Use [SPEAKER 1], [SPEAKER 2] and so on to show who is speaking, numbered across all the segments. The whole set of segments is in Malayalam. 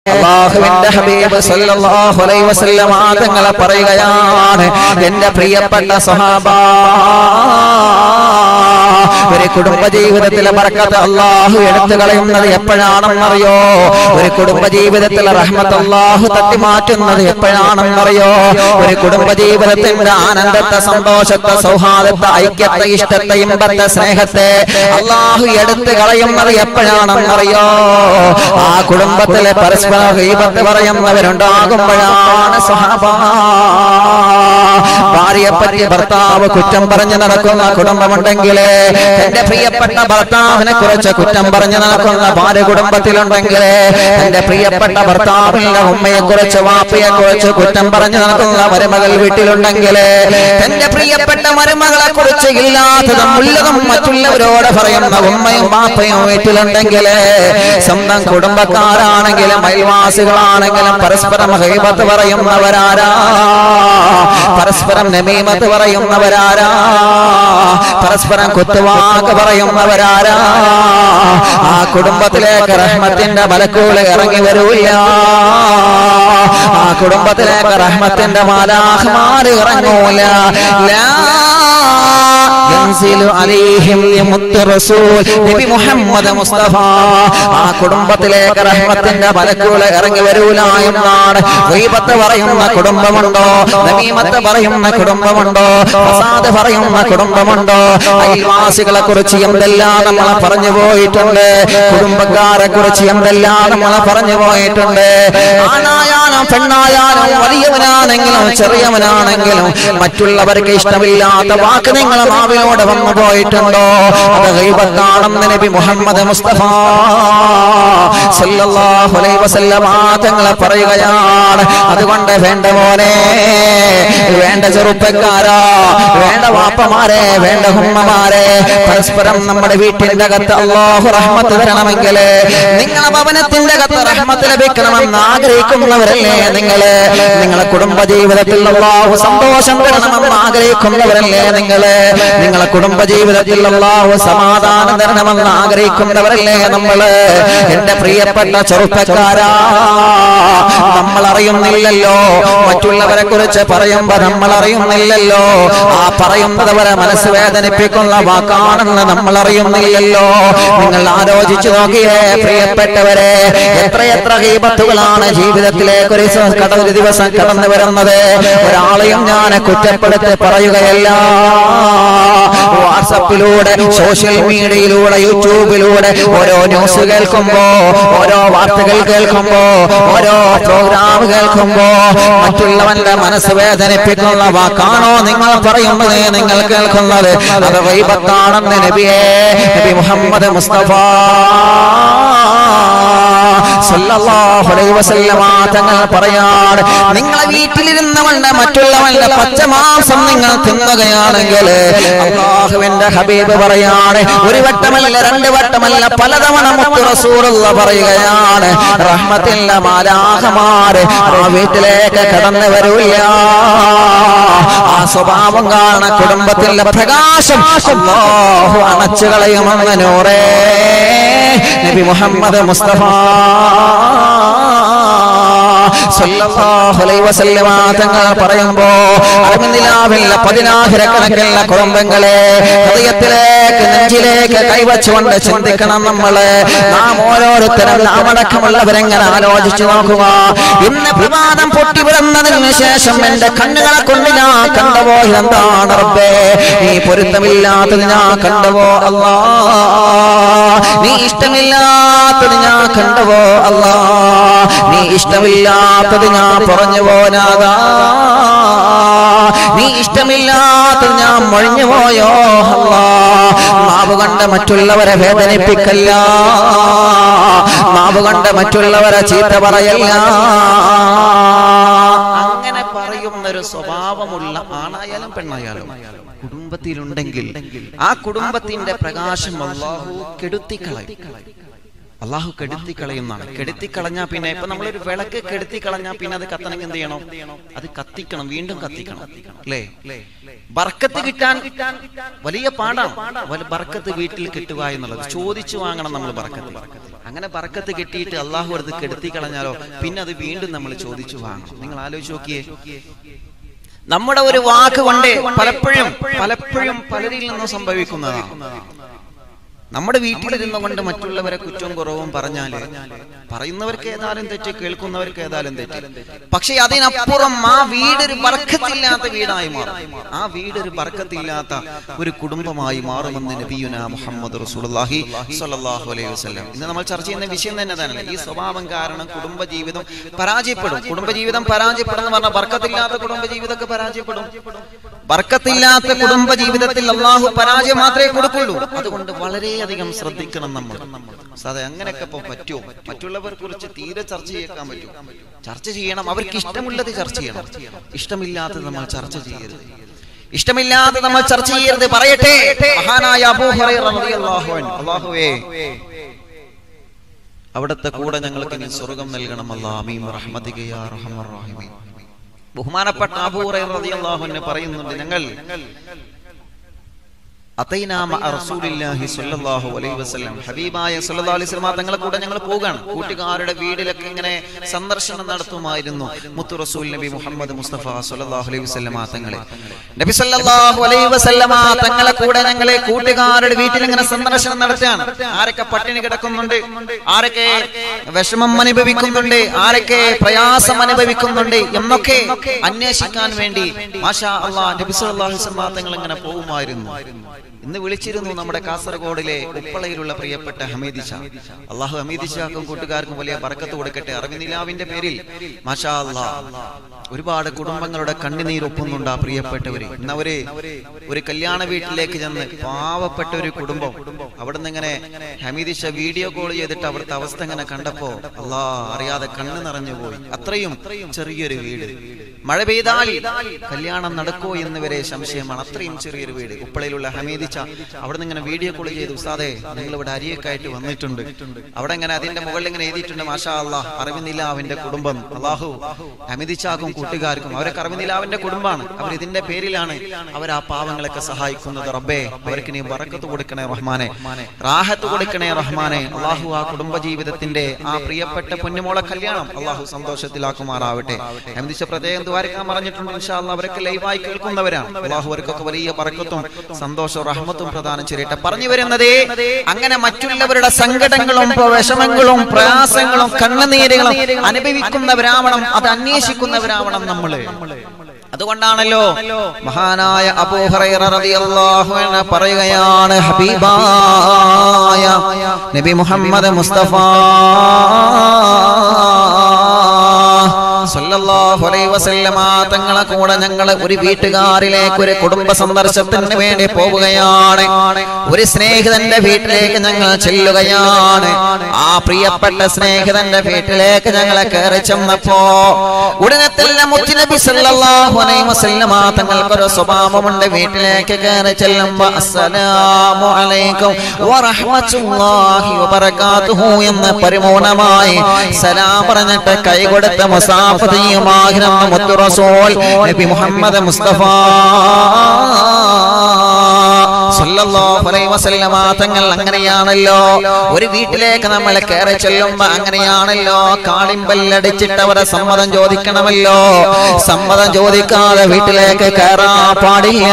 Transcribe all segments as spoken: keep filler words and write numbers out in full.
[SPEAKER 1] അല്ലാഹുവിന്റെ ഹബീബ് സല്ലല്ലാഹു അലൈഹി വസല്ലം തങ്ങളെ പറയുകയാണ്, എന്റെ പ്രിയപ്പെട്ട സ്വഹാബ, ഒരു കുടുംബ ജീവിതത്തിലെ ബർക്കത്ത് അല്ലാഹു എടുത്തു കളയുന്നത് എപ്പോഴാണെന്നറിയോ? ഒരു കുടുംബ ജീവിതത്തിലെ റഹ്മത്ത് അല്ലാഹു തട്ടിമാറ്റുന്നത് എപ്പോഴാണെന്നറിയോ? ഒരു കുടുംബ ജീവിതത്തിന്റെ ആനന്ദത്തെ, സന്തോഷത്തെ, സൗഹാർദ്ദത്തെ, ഐക്യത്തെ, ഇഷ്ടത്തെ, ഇമ്പത്തെ, സ്നേഹത്തെ അല്ലാഹു എടുത്തു കളയുന്നത് എപ്പോഴാണെന്നറിയോ? ആ കുടുംബത്തിലെ പരസ്പര ഗീബത്ത് പറയുന്നവരുണ്ടാകുമ്പോഴാണ് സ്വഹാബ. ഭാര്യയെപ്പറ്റി ഭർത്താവ് കുറ്റം പറഞ്ഞു നടക്കുന്ന കുടുംബമുണ്ടെങ്കിൽ, എന്റെ പ്രിയപ്പെട്ട ഭർത്താവിനെ കുറിച്ച് കുറ്റം പറഞ്ഞു നടക്കുന്ന ഭാര്യ കുടുംബത്തിലുണ്ടെങ്കിൽ, എന്റെ പ്രിയപ്പെട്ട ഭർത്താവിന്റെ ഉമ്മയെ കുറിച്ച്, വാപ്പയെ കുറിച്ച് കുറ്റം പറഞ്ഞു നടക്കുന്ന മരുമകൾ വീട്ടിലുണ്ടെങ്കിൽ, എന്റെ പ്രിയപ്പെട്ട മരുമകളെ കുറിച്ച് ഇല്ലാത്തതും ഉള്ളതും മറ്റുള്ളവരോട് പറയുന്ന ഉമ്മയും വാപ്പയും വീട്ടിലുണ്ടെങ്കിൽ, സ്വന്തം കുടുംബക്കാരാണെങ്കിലും അയൽവാസികളാണെങ്കിലും പരസ്പരം ഗീബത്ത് പറയുന്നവരാരാ? പരസ്പരം നമീമത്ത് പറയുന്നവരാരാ? പരസ്പരം കുത്തുവാക്ക് പറയുന്നവരാരാ? ആ കുടുംബത്തിലേക്ക് റഹ്മത്തിന്റെ മലക്കുകൾ ഇറങ്ങി വരൂല്ല. ആ കുടുംബത്തിലേക്ക് റഹ്മത്തിന്റെ മാലാഖമാർ ഇറങ്ങൂല. നബി മുഹമ്മദ് മുസ്തഫ ആ കുടുംബത്തിലേക്ക് റഹ്മത്തിന്റെ മലക്കുകൾ ഇറങ്ങി വരൂല എന്നാണ്. ഗീബത്ത് പറയുന്ന കുടുംബമുണ്ടോ? നമീമത്ത് പറയുന്ന കുടുംബമുണ്ടോ? ഫസാദ് പറയുന്ന കുടുംബമുണ്ടോ? അയൽവാസികളെ കുറിച്ച് എന്തെല്ലാം നമ്മളെ പറഞ്ഞു പോയിട്ടുണ്ട്, കുടുംബക്കാരെ കുറിച്ച് എന്തെല്ലാം നമ്മളെ പറഞ്ഞു പോയിട്ടുണ്ട്. ആണായാലും പെണ്ണായാലും വലിയവനാണെങ്കിലും ചെറിയവനാണെങ്കിലും മറ്റുള്ളവർക്ക് ഇഷ്ടമില്ലാത്ത വാക്ക് നിങ്ങളെ നാവിലൂടെ വന്നു പോയിട്ടുണ്ടോ? അത് ഗീബത്താണെന്ന് നബി മുഹമ്മദ് മുസ്തഫ സല്ലല്ലാഹു അലൈഹി വസല്ലം തങ്ങളെ പറയുകയാണ്. അതുകൊണ്ട് വേണ്ട മോനെ, വേണ്ട ചെറുപ്പക്കാരാ, വേണ്ട വാപ്പമാരെ, വേണ്ട ഉമ്മമാരെ, പരസ്പരം നമ്മുടെ വീട്ടിന്റെ അകത്ത് അല്ലാഹു റഹ്മത്ത് തരണമെങ്കിൽ, നിങ്ങളെ ഭവനത്തിന്റെ അകത്ത് റഹ്മത്ത് ലഭിക്കണമെന്ന് ആഗ്രഹിക്കുന്നവരല്ലേ നിങ്ങള്? നിങ്ങളെ കുടുംബ ജീവിതത്തിൽ അല്ലാഹു സന്തോഷം തരണമെന്ന് ആഗ്രഹിക്കുന്നവരല്ലേ നിങ്ങള്? നിങ്ങളെ കുടുംബ ജീവിതത്തിൽ അല്ലാഹു സമാധാനം തരണമെന്ന് ആഗ്രഹിക്കുന്നവരല്ലേ നമ്മള്? എന്റെ പ്രിയപ്പെട്ട ചെറുപ്പക്കാരാ, നമ്മൾ അറിയുന്നില്ലല്ലോ മറ്റുള്ളവരെ കുറിച്ച് പറയുമ്പോ, നമ്മൾ അറിയുന്നില്ലല്ലോ ആ പറയുന്നത് അവരെ മനസ്സ് വേദനിപ്പിക്കുന്ന വാക്കാണെന്ന് നമ്മൾ അറിയുന്നില്ലല്ലോ. നിങ്ങൾ ആലോചിച്ചു നോക്കിയേ പ്രിയപ്പെട്ടവരെ, എത്രയെത്ര ഗീബത്തുകളാണ് ജീവിതത്തിലേക്ക് ഒരു ഒരു ദിവസം കടന്നു വരുന്നത്. ഒരാളെയും ഞാൻ കുറ്റപ്പെടുത്തി പറയുകയല്ല. വാട്സപ്പിലൂടെ, സോഷ്യൽ മീഡിയയിലൂടെ, യൂട്യൂബിലൂടെ ഓരോ ന്യൂസ് കേൾക്കുമ്പോ, ഓരോ വാർത്തകൾ കേൾക്കുമ്പോ, ഓരോ പ്രോഗ്രാം കേൾക്കുമ്പോ മറ്റുള്ളവന്റെ മനസ്സ് വേദനിപ്പിക്കുന്ന വാക്കാണോ നിങ്ങൾ പറയുന്നത്, നിങ്ങൾ കേൾക്കുന്നത്? അത് ഗീബത്താണെന്ന് നബിയേ നബി മുഹമ്മദ് മുസ്തഫ സല്ലല്ലാഹു അലൈഹി വസല്ലം തങ്ങൾ പറയാണ്, നിങ്ങളെ വീട്ടിലിരുന്നവന്റെ മറ്റുള്ളവന്റെ പച്ചമാംസം നിങ്ങൾ തിന്നുകയാണെങ്കിൽ, അല്ലാഹുവിന്റെ ഹബീബ് പറയാണ്, ഒരു വട്ടമല്ല രണ്ട് വട്ടമല്ല പലതവണ മുത്ത് റസൂലുള്ളാഹി പറയുകയാണ്, റഹ്മത്തിന്റെ മാലാഖമാര് ആ വീട്ടിലേക്ക് കടന്നു വരൂല്ല. ആ സ്വഭാവം കാണ കുടുംബത്തിന്റെ പ്രകാശം അല്ലാഹു അണച്ചു കളയുമെന്ന് നൂറേ നബി മുഹമ്മദ് മുസ്തഫ സല്ലല്ലാഹു അലൈഹി വസല്ലം തങ്ങൾ പറയുമ്പോ, അർമിനിലാവില്ല പതിനായിരക്കണക്കിനുള്ള കുടുംബങ്ങളെ ഹൃദയത്തിലേക്ക്, നെഞ്ചിലേക്ക് കൈവച്ചുകൊണ്ട് ചിന്തിക്കണം നമ്മള്. നാം ഓരോരുത്തരും നാം അടക്കമുള്ളവരെങ്ങനെ ആലോചിച്ചു നോക്കുക. ഇന്ന് പ്രഭാതം പൊട്ടിവിടുന്നതിന് ശേഷം എന്റെ കണ്ണുകളെ കൊണ്ട് ഞാൻ കണ്ടുപോയി എന്താണ് റബ്ബേ? നീ പൊരുത്തമില്ലാത്തത് ഞാൻ കണ്ടുപോ അല്ലാ, നീ ഇഷ്ടമില്ലാത്തത് ഞാൻ കണ്ടുപോ അല്ലാ, നീ ഇഷ്ടമില്ലാത്തത് ഞാൻ പറഞ്ഞു പോനാകാ, നീ ഇഷ്ടമില്ലാത്തത് ഞാൻ മൊഴിഞ്ഞു പോയോ അല്ലാ. നാവ് കണ്ട് മറ്റുള്ളവരെ വേദനിപ്പിക്കല്ല, നാവ് കണ്ട് മറ്റുള്ളവരെ ചീത്ത പറയല്ല. അങ്ങനെ പറയുന്നൊരു സ്വഭാവമുള്ള ആണായാലും പെണ്ണായാലും കുടുംബത്തിലുണ്ടെങ്കിൽ ആ കുടുംബത്തിന്റെ പ്രകാശം അല്ലാഹു കെടുത്തിക്കളയും. അള്ളാഹു കെടുത്തി കളയുന്നതാണ്. കെടുത്തി കളഞ്ഞാൽ പിന്നെ ഇപ്പൊ നമ്മളൊരു വിളക്ക് കെടുത്തി കളഞ്ഞാൽ പിന്നെ അത് കത്തണമെങ്കിൽ എന്ത് ചെയ്യണം? അത് കത്തിക്കണം, വീണ്ടും കത്തിക്കണം അല്ലേ? ബർക്കത്ത് കിട്ടാൻ വലിയ പാടാണ്. ബർക്കത്ത് വീട്ടിൽ കിട്ടുക എന്നുള്ളത് ചോദിച്ചു വാങ്ങണം നമ്മൾ ബർക്കത്ത്. അങ്ങനെ ബർക്കത്ത് കിട്ടിയിട്ട് അള്ളാഹു അടുത്ത് കെടുത്തി കളഞ്ഞാലോ പിന്നെ അത് വീണ്ടും നമ്മൾ ചോദിച്ചു വാങ്ങണം. നിങ്ങൾ ആലോചിച്ച് നോക്കിയേ, നമ്മുടെ ഒരു വാക്ക് കൊണ്ട് പലപ്പോഴും പലപ്പോഴും പലരിൽ നിന്നും സംഭവിക്കുന്നതാണ്. നമ്മുടെ വീട്ടിലിരുന്നു കൊണ്ട് മറ്റുള്ളവരെ കുറ്റവും കുറവും പറഞ്ഞാല് പറയുന്നവർക്ക് ഏതായാലും തെറ്റ്, കേൾക്കുന്നവർക്ക് ഏതായാലും തെറ്റ്. പക്ഷെ അതിനപ്പുറം ആ വീടൊരു ബർക്കത്തില്ലാത്ത വീടായി മാറും. ആ വീടൊരു ബർക്കത്തില്ലാത്ത ഒരു കുടുംബമായി മാറുമെന്ന് നബിയുനാ മുഹമ്മദ് റസൂലുള്ളാഹി സ്വല്ലല്ലാഹു അലൈഹി വസല്ലം. ഇന്ന് നമ്മൾ ചർച്ച ചെയ്യുന്ന വിഷയം തന്നെ തന്നെ ഈ സ്വഭാവം കാരണം കുടുംബജീവിതം പരാജയപ്പെടും. കുടുംബജീവിതം പരാജയപ്പെടും എന്ന് പറഞ്ഞാൽ ബർക്കത്തില്ലാത്ത കുടുംബജീവിതമൊക്കെ പരാജയപ്പെടും. ബർക്കത്തില്ലാത്ത കുടുംബജീവിതത്തിൽ അള്ളാഹു പരാജയം മാത്രമേ കൊടുക്കുള്ളൂ. അതുകൊണ്ട് വളരെയധികം ശ്രദ്ധിക്കണം നമ്മൾ. അതെ, അങ്ങനെയൊക്കെ ഇപ്പൊ പറ്റുമോ? മറ്റുള്ളവരെ കുറിച്ച് തീരെ ചർച്ച ചെയ്യാൻ പറ്റും. ചർച്ച ചെയ്യണം, അവർക്ക് ഇഷ്ടമുള്ളത് ചർച്ച ചെയ്യണം. ഇഷ്ടമില്ലാത്തത് നമ്മൾ ചർച്ച ചെയ്യരുത്. ഇഷ്ടമില്ലാതെ നമ്മൾ ചർച്ച ചെയ്യരുത്. പറയട്ടെ, മഹാനായ അബൂ ഹുറൈറ റളിയല്ലാഹു അൻഹു, അല്ലാഹുവേ അവിടുത്തെ കൂടെ ഞങ്ങൾക്ക് നീ സ്വർഗ്ഗം നൽകണം അല്ലാഹ്, ആമീൻ റഹ്മതിക യാ അർഹമർ റഹീമീൻ. ബഹുമാനപ്പെട്ട അബൂ ഹുറൈറ റളിയല്ലാഹു അൻഹു പറയുന്നുണ്ട്, ഞങ്ങൾ ഹബീബായ സല്ലല്ലാഹു അലൈഹി വസല്ലം തങ്ങളെ കൂടെ ഞങ്ങൾ പോകാണ്. കൂട്ടുകാരുടെ വീട്ടിലൊക്കെ ഇങ്ങനെ സന്ദർശനം നടത്തുമായിരുന്നു മുത്തു റസൂൽ നബി മുഹമ്മദ് മുസ്തഫ സല്ലല്ലാഹു അലൈഹി വസല്ലം തങ്ങളെ. നബി സല്ലല്ലാഹു അലൈഹി വസല്ലം തങ്ങളെ കൂടെ ഞങ്ങളെ കൂട്ടുകാരുടെ വീട്ടിൽ ഇങ്ങനെ സന്ദർശനം നടത്തുകയാണ്. ആരൊക്കെ പട്ടിണി കിടക്കുന്നുണ്ട്, ആരൊക്കെ വിഷമം അനുഭവിക്കുന്നുണ്ട്, ആരൊക്കെ പ്രയാസം അനുഭവിക്കുന്നുണ്ട് എന്നൊക്കെ അന്വേഷിക്കാൻ വേണ്ടി മാഷാ അല്ലാഹ് നബി സല്ലല്ലാഹു അലൈഹി വസല്ലം തങ്ങൾ ഇങ്ങനെ പോകുമായിരുന്നു. ഇന്ന് വിളിച്ചിരുന്നു നമ്മുടെ കാസർഗോഡിലെ ഉപ്പളയിലുള്ള പ്രിയപ്പെട്ട ഹമീദ് ഷാ. അള്ളാഹു ഹമീദ് ഷാക്കും കൂട്ടുകാർക്കും വലിയ ബർക്കത്ത് കൊടുക്കട്ടെ. അറിവിനിലാവിന്റെ പേരിൽ മാഷാ അല്ലാഹ് ഒരുപാട് കുടുംബങ്ങളുടെ കണ്ണുനീരൊപ്പുന്നുണ്ട് ആ പ്രിയപ്പെട്ടവര്. ഇന്നവര് ഒരു കല്യാണ വീട്ടിലേക്ക് ചെന്ന് പാവപ്പെട്ട ഒരു കുടുംബം അവിടുന്ന് ഇങ്ങനെ ഹമീദ് ഷാ വീഡിയോ കോൾ ചെയ്തിട്ട് അവിടുത്തെ അവസ്ഥ ഇങ്ങനെ കണ്ടപ്പോ അല്ലാഹ് അറിയാതെ കണ്ണ് നിറഞ്ഞു പോയി. അത്രയും ചെറിയൊരു വീട്, മഴ പെയ്താൽ കല്യാണം നടക്കോ എന്ന് വരെ സംശയമാണ്. അത്രയും ചെറിയൊരു വീട്. ഉപ്പളയിലുള്ള ഹമീദ് ഷാ അവിടുന്ന് ഇങ്ങനെ വീഡിയോ കോൾ ചെയ്തു, ഉസ്താദേ നിങ്ങൾ ഇവിടെ അരിയൊക്കെ ആയിട്ട് വന്നിട്ടുണ്ട്. അവിടെ ഇങ്ങനെ അതിന്റെ മുകളിൽ ഇങ്ങനെ എഴുതിയിട്ടുണ്ട് മാഷാ അല്ലാഹ് അറിവിനിലാവിന്റെ കുടുംബം. അല്ലാഹു ഹമീദ് ഷാക്കും കൂട്ടുകാർക്കും, അവരൊക്കെ അറിവിനിലാവിന്റെ കുടുംബമാണ്. അവർ ഇതിന്റെ പേരിലാണ് അവർ ആ പാവങ്ങളൊക്കെ സഹായിക്കുന്നത്. റബ്ബേ അവർക്ക് നീ ബറക്കത്ത് കൊടുക്കണേ റഹ്മാനെ, റാഹത്ത് കൊടുക്കണേ റഹ്മാനെ. അല്ലാഹു ആ കുടുംബ ജീവിതത്തിന്റെ ആ പ്രിയപ്പെട്ട പൊന്നുമോളെ കല്യാണം അല്ലാഹു സന്തോഷത്തിലാക്കുമാറാവട്ടെ. ഹമീദ് ഷാ പ്രത്യേകം ദ്വാരക്കാൻ പറഞ്ഞിട്ടുണ്ട്. ഇൻഷാ അല്ലാഹ് അവരൊക്കെ ലൈവായി കേൾക്കുന്നവരാണ്. അല്ലാഹു അവർക്കൊക്കെ വലിയ ബറക്കത്തും സന്തോഷവും റഹ്മത്തും പ്രദാനം ചെയ്യട്ടെ. പറഞ്ഞു വരുന്നത്, അങ്ങനെ മറ്റുള്ളവരുടെ സങ്കടങ്ങളും വിഷമങ്ങളും പ്രയാസങ്ങളും കണ്ണുനീരുകളും അനുഭവിക്കുന്നവരാവണം, അത് അന്വേഷിക്കുന്നവരാവണം നമ്മള്. അതുകൊണ്ടാണല്ലോ മഹാനായ അബൂ ഹുറൈറ റളിയല്ലാഹു അൻഹു പറയുകയാണ്, ഹബീബായ നബി മുഹമ്മദ് മുസ്തഫ സല്ലല്ലാഹു അലൈഹി വസല്ലമ തങ്ങളെ കൂടെ ഞങ്ങൾ ഒരു വീട്ടുകാരിലേക്ക് ഒരു കുടുംബ സന്ദർശനത്തിന് വേണ്ടി പോവുകയാണ്. ഒരു സ്നേഹിതന്റെ വീട്ടിലേക്ക് ഞങ്ങൾ ചെല്ലുകയാണ്. ആ പ്രിയപ്പെട്ട സ്നേഹിതന്റെ വീട്ടിലേക്ക് ഞങ്ങളെ കയറി ചെന്നപ്പോ ഉടനെ തന്നെ മുത്തുനബി സല്ലല്ലാഹു അലൈഹി വസല്ലമ തങ്ങൾക്കൊരു സ്വഭാവമുണ്ട്. വീട്ടിലേക്ക് കയറി ചെല്ലുമ്പോ അസ്സലാമു അലൈക്കും വറഹ്മത്തുള്ളാഹി വബറകാതുഹു എന്ന് പരിപൂർണമായി സലാം പറഞ്ഞിട്ട് കൈ കൊടുത്ത മുസാഫിയുമാഹിരം മുത്തു റസൂൽ നബി മുഹമ്മദ് മുസ്തഫ സല്ലല്ലാഹു അലൈഹി വസല്ലമ തങ്ങൾ അങ്ങനെയാണല്ലോ. ഒരു വീട്ടിലേക്ക് നമ്മൾ കയറി ചെല്ലുമ്പോ അങ്ങനെയാണല്ലോ, കാളിമ്പല്ലടിച്ചിട്ട് അവരെ സമ്മതം ചോദിക്കണമല്ലോ. സമ്മതം ചോദിക്കാതെ വീട്ടിലേക്ക് കയറാൻ പാടില്ല.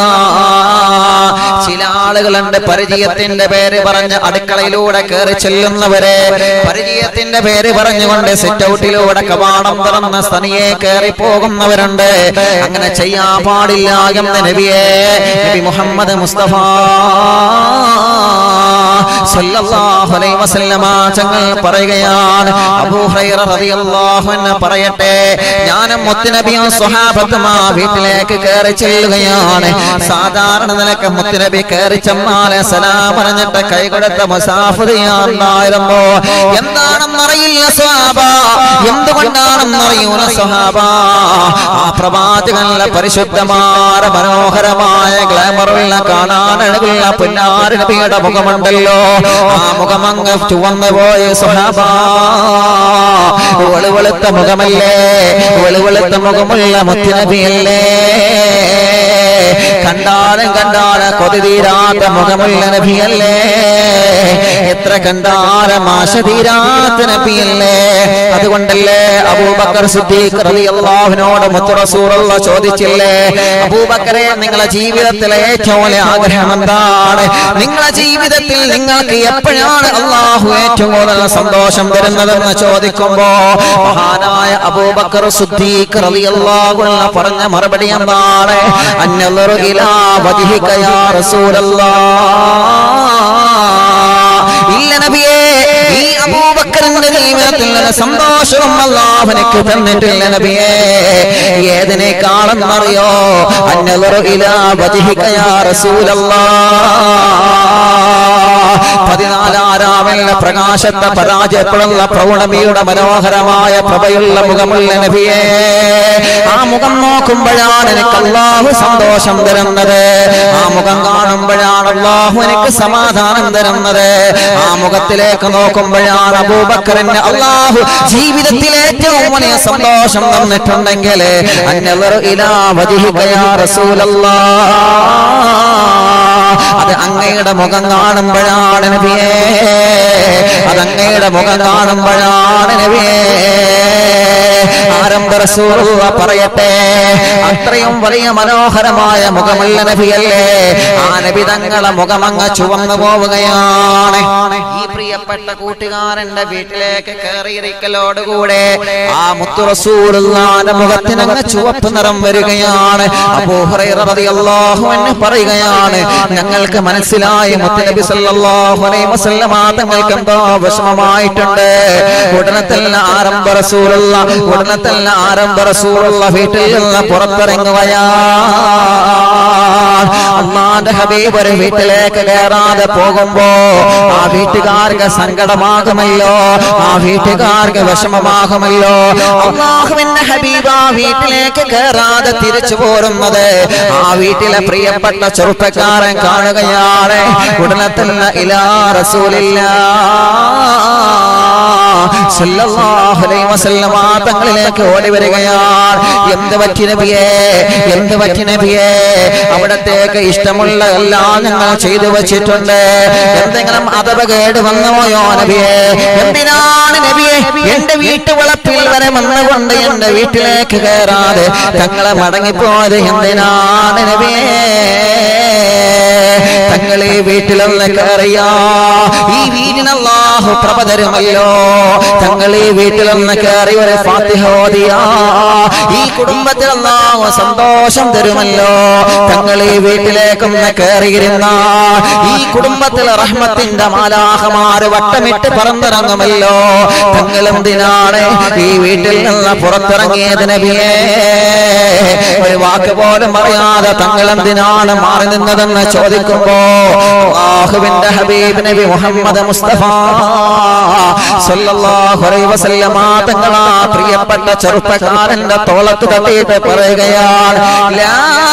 [SPEAKER 1] ചില ആളുകളുണ്ട് പരിചയത്തിന്റെ പേര് പറഞ്ഞ് അടുക്കളയിലൂടെ കയറി ചെല്ലുന്നവരെ, പരിചയത്തിന്റെ പേര് പറഞ്ഞുകൊണ്ട് സിറ്റ് ഔട്ടിലൂടെ കവാടം തുറന്ന് തനിയെ കയറി പോകുന്നവരുണ്ട്. അങ്ങനെ ചെയ്യാൻ പാടില്ല എന്ന് നബിയെ നബി മുഹമ്മദ് മുസ്തഫ സല്ലല്ലാഹു അലൈഹി വസല്ലമ തങ്ങൾ പറയുകയാണ്. അബൂ ഹുറൈറ റളിയല്ലാഹു അൻഹു പറയട്ടെ, ഞാനും മുത്തുനബിയും സ്വഹാബത്തും ആ വീട്ടിലേക്ക് കയറി ചെല്ലുകയാണ്. സാധാരണ നിലക്ക് മുത്തുനബി കയറി ചെന്നാൽ സലാം പറഞ്ഞിട്ട് കൈ കൊടുത്ത മുസാഫിയായിരുന്നു. എന്താണെന്നറിയില്ല സ്വഹാബ, എന്തുകൊണ്ടാണെന്നറിയൂല സ്വഹാബ. ആ പ്രവാചകന്റെ പരിശുദ്ധമായ മനോഹരമായ ഗ്ലാമറുള്ള കാണാനഴകുള്ള പുന്നാര നബിയുടെ മുഖമുണ്ടല്ലോ, ആ മുഖമങ്ങ് ചുവന്നു പോയ സ്വഹാബ. വെളുവെളുത്ത മുഖമല്ലേ, വെളുവെളുത്ത മുഖമുള്ള മുത്തുനബിയല്ലേ, കണ്ടാലും കണ്ടാലും കൊതി തീരാത്ത മുഖമുള്ള നബിയല്ലേ, എത്ര കണ്ടാലും ആശ തീരാത്ത നബിയല്ലേ. അതുകൊണ്ടല്ലേ അബൂബക്കർ സിദ്ദീഖ് റളിയല്ലാഹു അൻഹുവിനോട് മുത്ത് റസൂലുള്ളാഹി ചോദിച്ചില്ലേ, അബൂബക്കറെ നിങ്ങളുടെ ജീവിതത്തിലെ ഏറ്റവും വലിയ ആഗ്രഹം എന്താണ്? നിങ്ങളുടെ ജീവിതത്തിൽ നിങ്ങൾക്ക് എപ്പോഴാണ് അല്ലാഹു ഏറ്റവും കൂടുതൽ സന്തോഷം തരുന്നതെന്ന് ചോദിക്കുമ്പോ മഹാനായ അബൂബക്കർ സിദ്ദീഖ് റളിയല്ലാഹു അൻഹു പറഞ്ഞ മറുപടി എന്താണ്? അന്നളറു ഇലാ വജ്ഹിക യാ റസൂലല്ലാഹ്. ഇല്ല നബിയേ, ഈ അബൂബക്കറിന്റെ ജീവിതത്തിൽ സന്തോഷവും അല്ലാഹു എനിക്ക് തന്നിട്ടില്ല നബിയേ. ഏതിനേക്കാളെന്നറിയോ? അന്നളറു ഇലാ വജ്ഹിക യാ റസൂലല്ലാഹ്. പതിനാലാറാമല്ല പ്രകാശത്തെ പരാജയപ്പെടുന്ന പ്രൗഢമിയുടെ മനോഹരമായ പ്രഭയുള്ള മുഖമുള്ള നബിയേ, ആ മുഖം നോക്കുമ്പോഴാണ് എനിക്ക് അല്ലാഹു സന്തോഷം തരുന്നത്. ആ മുഖം കാണുമ്പോഴാണ് അല്ലാഹു എനിക്ക് സമാധാനം തരുന്നത്. ആ മുഖത്തിലേക്ക് നോക്കുമ്പോഴാണ് അബൂബക്കറിന് അല്ലാഹു ജീവിതത്തിൽ ഏറ്റവും വലിയ സന്തോഷം തന്നിട്ടുണ്ടെങ്കിൽ അന്നളറു ഇലാ വജ്ഹിക യാ റസൂലല്ലാഹ്. അത് അങ്ങയുടെ മുഖം കാണുമ്പോഴാണ് നബിയേ, അത് അങ്ങയുടെ മുഖം കാണുമ്പോഴാണ് നബിയേ. ആരംഭ റസൂലുള്ളാഹി പറയട്ടെ, അത്രയും വലിയ മനോഹരമായ മുഖമുള്ള നബിയല്ലേ, ആ നബി തങ്ങളുടെ മുഖം അങ്ങ് ചുവന്നു പോവുകയാണ്. ഈ പ്രിയപ്പെട്ട കൂട്ടുകാരന്റെ വീട്ടിലേക്ക് കയറിയിരിക്കലോടുകൂടെ ആ മുത്തു റസൂലുള്ളാഹിന്റെ മുഖത്തിന് അങ്ങ് ചുവപ്പ് നിറം വരികയാണ്. അബൂ ഹുറൈറ റളിയല്ലാഹു അൻഹു പറയുകയാണ്, ഞങ്ങൾക്ക് മനസ്സിലായി മുത്തുനബി സല്ലല്ലാഹു അലൈഹി വസല്ലമ തങ്ങൾക്ക് എന്തോ വിഷമമായിട്ടുണ്ട്. ഉടനെ തന്നെ ആരംഭ റസൂലുള്ളാഹി ഉടനെ തന്നെ ആരംഭ റസൂലുള്ളാഹി വീട്ടിൽ നിന്ന് പുറത്തിറങ്ങുകയാണ്. അല്ലാഹുവിന്റെ ഹബീബ് ഒരു വീട്ടിലേക്ക് കയറാതെ പോകുമ്പോ ആ വീട്ടുകാർക്ക് സങ്കടമാകുമല്ലോ, ആ വീട്ടുകാർക്ക് വിഷമമാകുമല്ലോ. അല്ലാഹുവിന്റെ ഹബീബ് ആ വീട്ടിലേക്ക് കയറാതെ തിരിച്ചു പോരുന്നത് ആ വീട്ടിലെ പ്രിയപ്പെട്ട ചെറുപ്പക്കാരൻ കാണുകയാണ്. ഉടനെ തന്നെ ഇലാ റസൂലില്ലാഹ് സല്ലല്ലാഹു അലൈഹി വസല്ലമ തങ്ങളിലേക്ക് ഓടി വരികയാണ്. എന്ത് പറ്റി നബിയേ, എന്ത് പറ്റി നബിയേ? അവിടത്തേക്ക് ഇഷ്ടമുള്ള എല്ലാം ഞങ്ങൾ ചെയ്തു വെച്ചിട്ടുണ്ട്. എന്തെങ്കിലും അഥപകേട് വന്നുപോയോ നബിയേ? എന്തിനാണ് നബിയെ എന്റെ വീട്ടുവളപ്പിൽ വരെ വന്നുകൊണ്ട് എന്റെ വീട്ടിലേക്ക് കയറാതെ തങ്ങളെ മടങ്ങിപ്പോയത്? എന്തിനാണ് നബിയേ? തങ്ങൾ ഈ വീട്ടിലൊന്ന് കയറിയാ ഈ വീടിന് അല്ലാഹു പ്രഭ തരുമല്ലോ. തങ്ങൾ ഈ വീട്ടിലൊന്ന് കയറി ഒരു ഫാത്തിഹ ഓതിയാ ഈ കുടുംബത്തിൽ അല്ലാഹു സന്തോഷം തരുമല്ലോ. തങ്ങൾ ഈ വീട്ടിലേക്കൊന്ന് കയറിയിരുന്ന ഈ കുടുംബത്തിൽ റഹ്മത്തിന്റെ മാലാഖമാര് വട്ടമിട്ട് പറന്നിറങ്ങുമല്ലോ. തങ്ങൾ എന്തിനാണ് ഈ വീട്ടിൽ നിന്ന് പുറത്തിറങ്ങിയത് നബിയേ? ഒരു വാക്ക് പോലും അറിയാതെ തങ്ങൾ എന്തിനാണ് മാറി നിന്നതെന്ന് ചോദിക്കുമ്പോ അല്ലാഹുവിന്റെ ഹബീബ് നബി മുഹമ്മദ് മുസ്തഫ സല്ലല്ലാഹു അലൈഹി വസല്ലമ തങ്ങളാ പ്രിയപ്പെട്ട ചെറുപ്പക്കാരന്റെ തോളത്ത് തട്ടിയിട്ട് പറയുകയാണ്, ലാ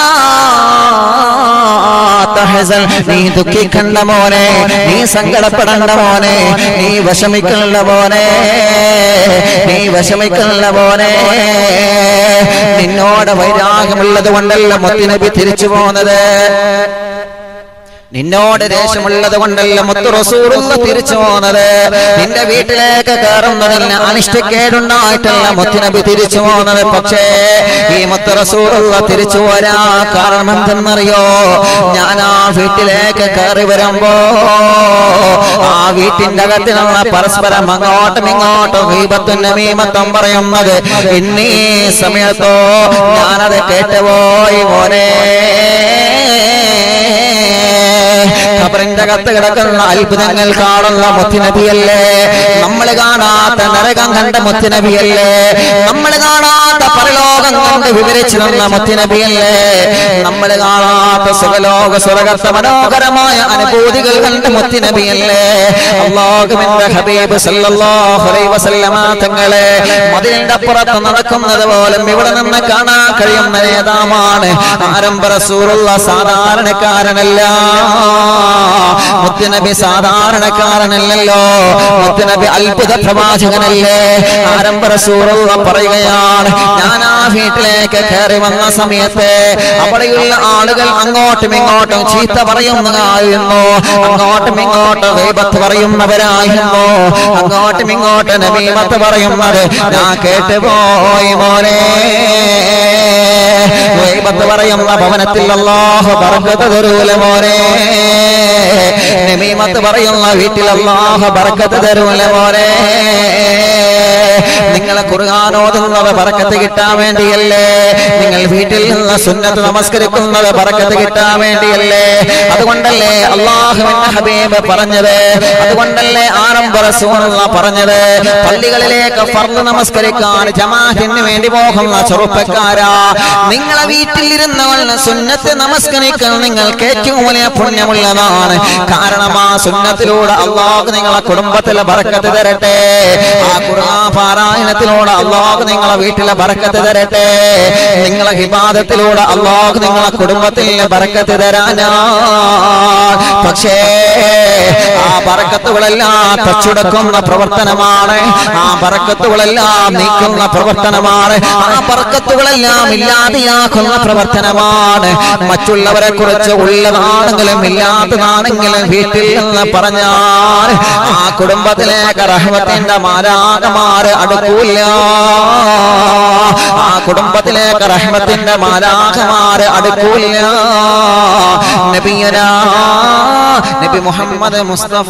[SPEAKER 1] തഹസൻ, നീ ദുഃഖിക്കണ്ട മോനെ, നീ സങ്കടപ്പെടണ്ട മോനെ, നീ വിഷമിക്കണ്ട മോനെ, നീ വിഷമിക്കണ്ട മോനെ. നിന്നോട് വൈരാഗ്യമുള്ളത് കൊണ്ടല്ല മുത്തുനബി തിരിച്ചു പോകുന്നത്, നിന്നോട് ദേഷ്യമുള്ളത് കൊണ്ടല്ല മുത്തു റസൂലുള്ളാഹി തിരിച്ചു പോകുന്നത്. നിന്റെ വീട്ടിലേക്ക് കയറുന്നതിന് അനിഷ്ടക്കേടുണ്ടായിട്ടല്ല മുത്തുനബി തിരിച്ചു പോകുന്നത്. പക്ഷേ ഈ മുത്തു റസൂലുള്ളാഹി തിരിച്ചു വരാ കാരണം എന്തെന്നറിയോ? ഞാൻ ആ വീട്ടിലേക്ക് കയറി വരുമ്പോ ആ വീട്ടിന്റെ അകത്തിനുള്ള പരസ്പരം അങ്ങോട്ടും ഇങ്ങോട്ടും ഗീബത്തും നമീമത്തും പറയുന്നത് ഇന്നീ സമയത്തോ ഞാനത് കേട്ടുപോയി മോനെ. ഖബറിന്റെ അകത്ത് കിടക്കുന്ന അത്ഭുതങ്ങൾ കാണുന്ന മുത്തുനബിയല്ലേ, നമ്മൾ കാണാത്ത നരകം കണ്ട മുത്തുനബിയല്ലേ, നമ്മൾ കാണാത്ത പരലോകം കണ്ട് വിവരിച്ചു തന്ന മുത്തുനബിയല്ലേ, നമ്മൾ കാണാത്ത സുഖലോക സ്വർഗത്തെ മനോഹരമായ അനുഭൂതികൾ കണ്ട മുത്തുനബിയല്ലേ. അല്ലാഹുവിന്റെ ഹബീബ് സല്ലല്ലാഹു അലൈഹി വസല്ലമ തങ്ങളെ മദീനയുടെ അപ്പുറത്ത് നടക്കുന്നത് പോലും ഇവിടെ നിന്ന് കാണാൻ കഴിയുന്ന നേതാവാണ് ആരംഭ റസൂലുള്ളാഹി. സാധാരണക്കാരനല്ല, മുത്തുനബി സാധാരണക്കാരനല്ലല്ലോ, മുത്തുനബി അത്ഭുത പ്രവാചകനല്ലേ. ആരംഭ റസൂലുള്ളാഹി പറയുകയാണ്, ഞാൻ ആ വീട്ടിലേക്ക് കയറി വന്ന സമയത്ത് അവിടെയുള്ള ആളുകൾ അങ്ങോട്ടും ഇങ്ങോട്ടും ചീത്ത പറയുന്നതായിരുന്നു, അങ്ങോട്ടും ഇങ്ങോട്ടും ഗീബത്ത് പറയുന്നവരായിരുന്നു, അങ്ങോട്ടും ഇങ്ങോട്ടും നമീമത്ത് പറയുന്നത് ഞാൻ കേട്ടുപോയി മോനെ. ഗീബത്ത് പറയുന്ന ഭവനത്തിൽ അല്ലാഹു ബർക്കത്ത് തരൂല മോനെ, നമീമത്ത് പറയുന്ന വീട്ടിൽ അല്ലാഹു ബർക്കത്ത് തരൂല മോനെ. നിങ്ങളെ ഖുർആൻ ഓതുന്നത് ബർക്കത്ത് കിട്ടാൻ വേണ്ടിയല്ലേ, നിങ്ങൾ വീട്ടിൽ നിന്ന് സുന്നത്ത് നമസ്കരിക്കുന്നത് ബർക്കത്ത് കിട്ടാൻ വേണ്ടിയല്ലേ. അതുകൊണ്ടല്ലേ അല്ലാഹുവിന്റെ ഹബീബ് പറഞ്ഞത്, അതുകൊണ്ടല്ലേ ആരംഭ റസൂലുള്ളാഹി പറഞ്ഞത്, പള്ളികളിലേക്ക് ഫർദ് നമസ്കരിക്കാൻ ജമാഅത്തിന് വേണ്ടി പോകുന്ന ചെറുപ്പക്കാരാ, നിങ്ങളെ വീട്ടിലിരുന്നവൾ സുന്നത്ത് നമസ്കരിക്കാൻ നിങ്ങൾക്ക് ഏറ്റവും വലിയ പുണ്യമുള്ളതാണ്. കാരണം ആ സുന്നത്തിലൂടെ അല്ലാഹു നിങ്ങളെ കുടുംബത്തിലെ ബർക്കത്ത് തരട്ടെ, ആ ഖുർആൻ പാരായണത്തിലൂടെ അല്ലാഹു നിങ്ങളെ വീട്ടിലെ ബർക്കത്ത് തരട്ടെ, നിങ്ങളെ ഇബാദത്തിലൂടെ അല്ലാഹു നിങ്ങളെ കുടുംബത്തിലെ ബർക്കത്ത് തരാനാ. പക്ഷേ ആ ബർക്കത്തുകളെല്ലാം തച്ചുടക്കുന്ന പ്രവർത്തനമാണ്, ആ ബർക്കത്തുകളെല്ലാം നീക്കുന്ന പ്രവർത്തനമാണ്, ആ ബർക്കത്തുകളെല്ലാം ഇല്ലാതെയാക്കുന്ന പ്രവർത്തനമാണ്. മറ്റുള്ളവരെ കുറിച്ച് ഉള്ളതാണെങ്കിലും ഇല്ലാത്തതാണെങ്കിലും വീട്ടിൽ നിന്ന് പറഞ്ഞാൽ ആ കുടുംബത്തിലേക്ക് റഹ്മത്തിന്റെ മാലാഖമാര് അടുക്കൂല, ആ കുടുംബത്തിലേക്ക് റഹ്മത്തിന്റെ മാലാഖമാര് അടുക്കൂല. നബിയനാ നബി മുഹമ്മദ് മുസ്തഫ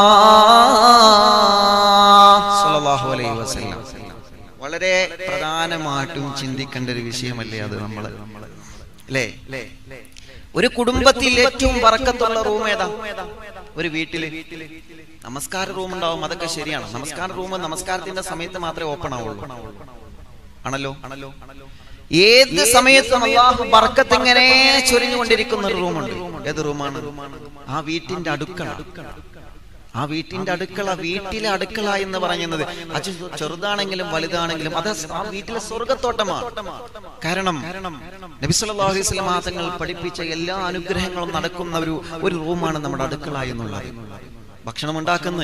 [SPEAKER 1] സല്ലല്ലാഹു അലൈഹി വസല്ലം വളരെ പ്രധാനമായിട്ടും ചിന്തിക്കേണ്ട ഒരു വിഷയമല്ലേ അത്. നമ്മൾ അല്ലേ, ഒരു കുടുംബത്തിൽ ഏറ്റവും ബർക്കത്തുള്ള റൂം ഏതാ? ഒരു വീട്ടില് നമസ്കാര റൂം ഉണ്ടാവും, അതൊക്കെ ശരിയാണ്. നമസ്കാര റൂം നമസ്കാരത്തിന്റെ സമയത്ത് മാത്രമേ ഓപ്പൺ ആവുള്ളൂ, ആണല്ലോ ആണല്ലോ ഏത് സമയത്തും അല്ലാഹു ബർക്കത്ത് ഇങ്ങനെ ചൊരിഞ്ഞുകൊണ്ടിരിക്കുന്ന ഒരു റൂമുണ്ട്. ഏത് റൂമാണ്? ആ വീട്ടിന്റെ അടുക്കള. ആ വീട്ടിന്റെ അടുക്കള, വീട്ടിലെ അടുക്കള എന്ന് പറയുന്നത് അത് ചെറുതാണെങ്കിലും വലുതാണെങ്കിലും അത് ആ വീട്ടിലെ സ്വർഗത്തോട്ടമാണ്. കാരണം നബി സല്ലല്ലാഹു അലൈഹി വസല്ലം തങ്ങൾ പഠിപ്പിച്ച എല്ലാ അനുഗ്രഹങ്ങളും നടക്കുന്ന ഒരു ഒരു റൂമാണ് നമ്മുടെ അടുക്കള എന്നുള്ളത്. ഭക്ഷണം ഉണ്ടാക്കുന്നു,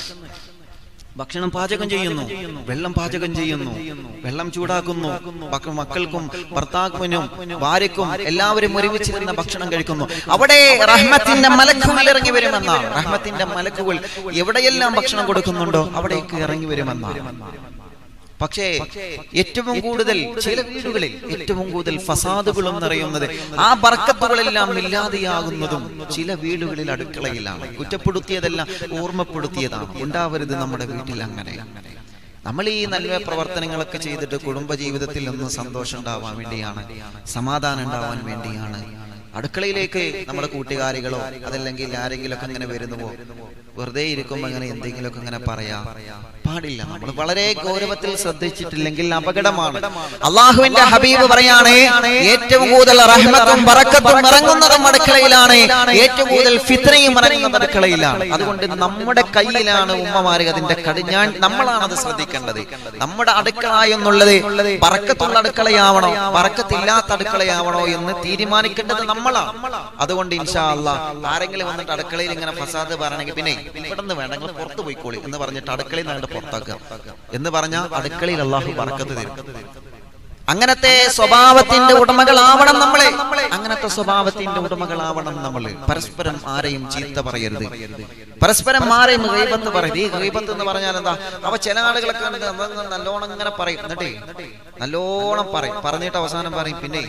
[SPEAKER 1] ഭക്ഷണം പാചകം ചെയ്യുന്നു, വെള്ളം പാചകം ചെയ്യുന്നു, വെള്ളം ചൂടാക്കുന്നു, മക്കൾക്കും ഭർത്താവിനും ഭാര്യക്കും എല്ലാവരും ഒരുമിച്ചിരുന്ന ഭക്ഷണം കഴിക്കുന്നു. അവിടെ റഹ്മത്തിന്റെ മലക്കുകൾ ഇറങ്ങി വരുമെന്നാണ്. റഹ്മത്തിന്റെ മലക്കുകൾ എവിടെയെല്ലാം ഭക്ഷണം കൊടുക്കുന്നുണ്ടോ അവിടേക്ക് ഇറങ്ങി വരുമെന്നാണ്. പക്ഷേ ഏറ്റവും കൂടുതൽ ചില വീടുകളിൽ ഏറ്റവും കൂടുതൽ ഫസാദുകളും നിറയുന്നത്, ആ ബർക്കത്തുകളെല്ലാം ഇല്ലാതെയാകുന്നതും ചില വീടുകളിൽ അടുക്കളയിലാണ്. കുറ്റപ്പെടുത്തിയതെല്ലാം ഓർമ്മപ്പെടുത്തിയതാണ്. ഉണ്ടാവരുത് നമ്മുടെ വീട്ടിൽ അങ്ങനെ. നമ്മൾ ഈ നല്ല പ്രവർത്തനങ്ങളൊക്കെ ചെയ്തിട്ട് കുടുംബ ജീവിതത്തിൽ ഒന്ന് സന്തോഷം ഉണ്ടാവാൻ വേണ്ടിയാണ്, സമാധാനം ഉണ്ടാവാൻ വേണ്ടിയാണ്. അടുക്കളയിലേക്ക് നമ്മുടെ കൂട്ടുകാരികളോ അതല്ലെങ്കിൽ ആരെങ്കിലും ഒക്കെ അങ്ങനെ വരുന്നുവോ, വെറുതെ ഇരിക്കുമ്പോൾ അങ്ങനെ എന്തെങ്കിലുമൊക്കെ അങ്ങനെ പറയാ പാടില്ല. നമ്മൾ വളരെ ഗൗരവത്തിൽ ശ്രദ്ധിച്ചിട്ടില്ലെങ്കിൽ അപകടമാണ്. അള്ളാഹുവിന്റെ ഹബീബ് പറയാണ്, ഏറ്റവും കൂടുതൽ റഹ്മത്തും ബറക്കത്തും ഇറങ്ങുന്നതും അടുക്കളയിലാണ്, ഏറ്റവും കൂടുതൽ ഫിത്നയും ഇറങ്ങുന്നത് അടുക്കളയിലാണ്. അതുകൊണ്ട് നമ്മുടെ കയ്യിലാണ് ഉമ്മമാര് അതിന്റെ കടിഞ്ഞാൺ. നമ്മളാണ് അത് ശ്രദ്ധിക്കേണ്ടത്. നമ്മുടെ അടുക്കള എന്നുള്ളത് ബറക്കത്തുള്ള അടുക്കളയാവണോ ബറക്കത്തില്ലാത്ത അടുക്കളയാവണോ എന്ന് തീരുമാനിക്കേണ്ടത് നമ്മളാണ്. അതുകൊണ്ട് ഇൻഷാ അല്ലാഹ് ആരെങ്കിലും വന്നിട്ട് അടുക്കളയിൽ ഇങ്ങനെ ഫസാദ് പറയണമെങ്കിൽ പിന്നെ ഇവിടെ നിന്ന് വേണ്ട, നിങ്ങൾ പുറത്തു പോയിക്കോളി എന്ന് പറഞ്ഞിട്ട് അടുക്കളയിൽ നിന്ന് പുറത്താക്കുക എന്ന് പറഞ്ഞാൽ അടുക്കളയിൽ അല്ലാഹു ബറക്കത്ത് തരും. അങ്ങനത്തെ സ്വഭാവത്തിന്റെ ഉടമകളാവണം നമ്മളെ. അങ്ങനത്തെ സ്വഭാവത്തിന്റെ ഉടമകളാവണം നമ്മള്. പരസ്പരം ആരെയും ചീത്ത പറയരുത്, പരസ്പരം ആരെയും ഗീബത്ത് പറയരുത്. ഈ ഗീബത്ത് എന്ന് പറഞ്ഞാൽ എന്താ? അവ ചില ആളുകളൊക്കെ നല്ലോണം ഇങ്ങനെ പറയും, എന്നിട്ടേ നല്ലോണം പറയും, പറഞ്ഞിട്ട് അവസാനം പറയും പിന്നെ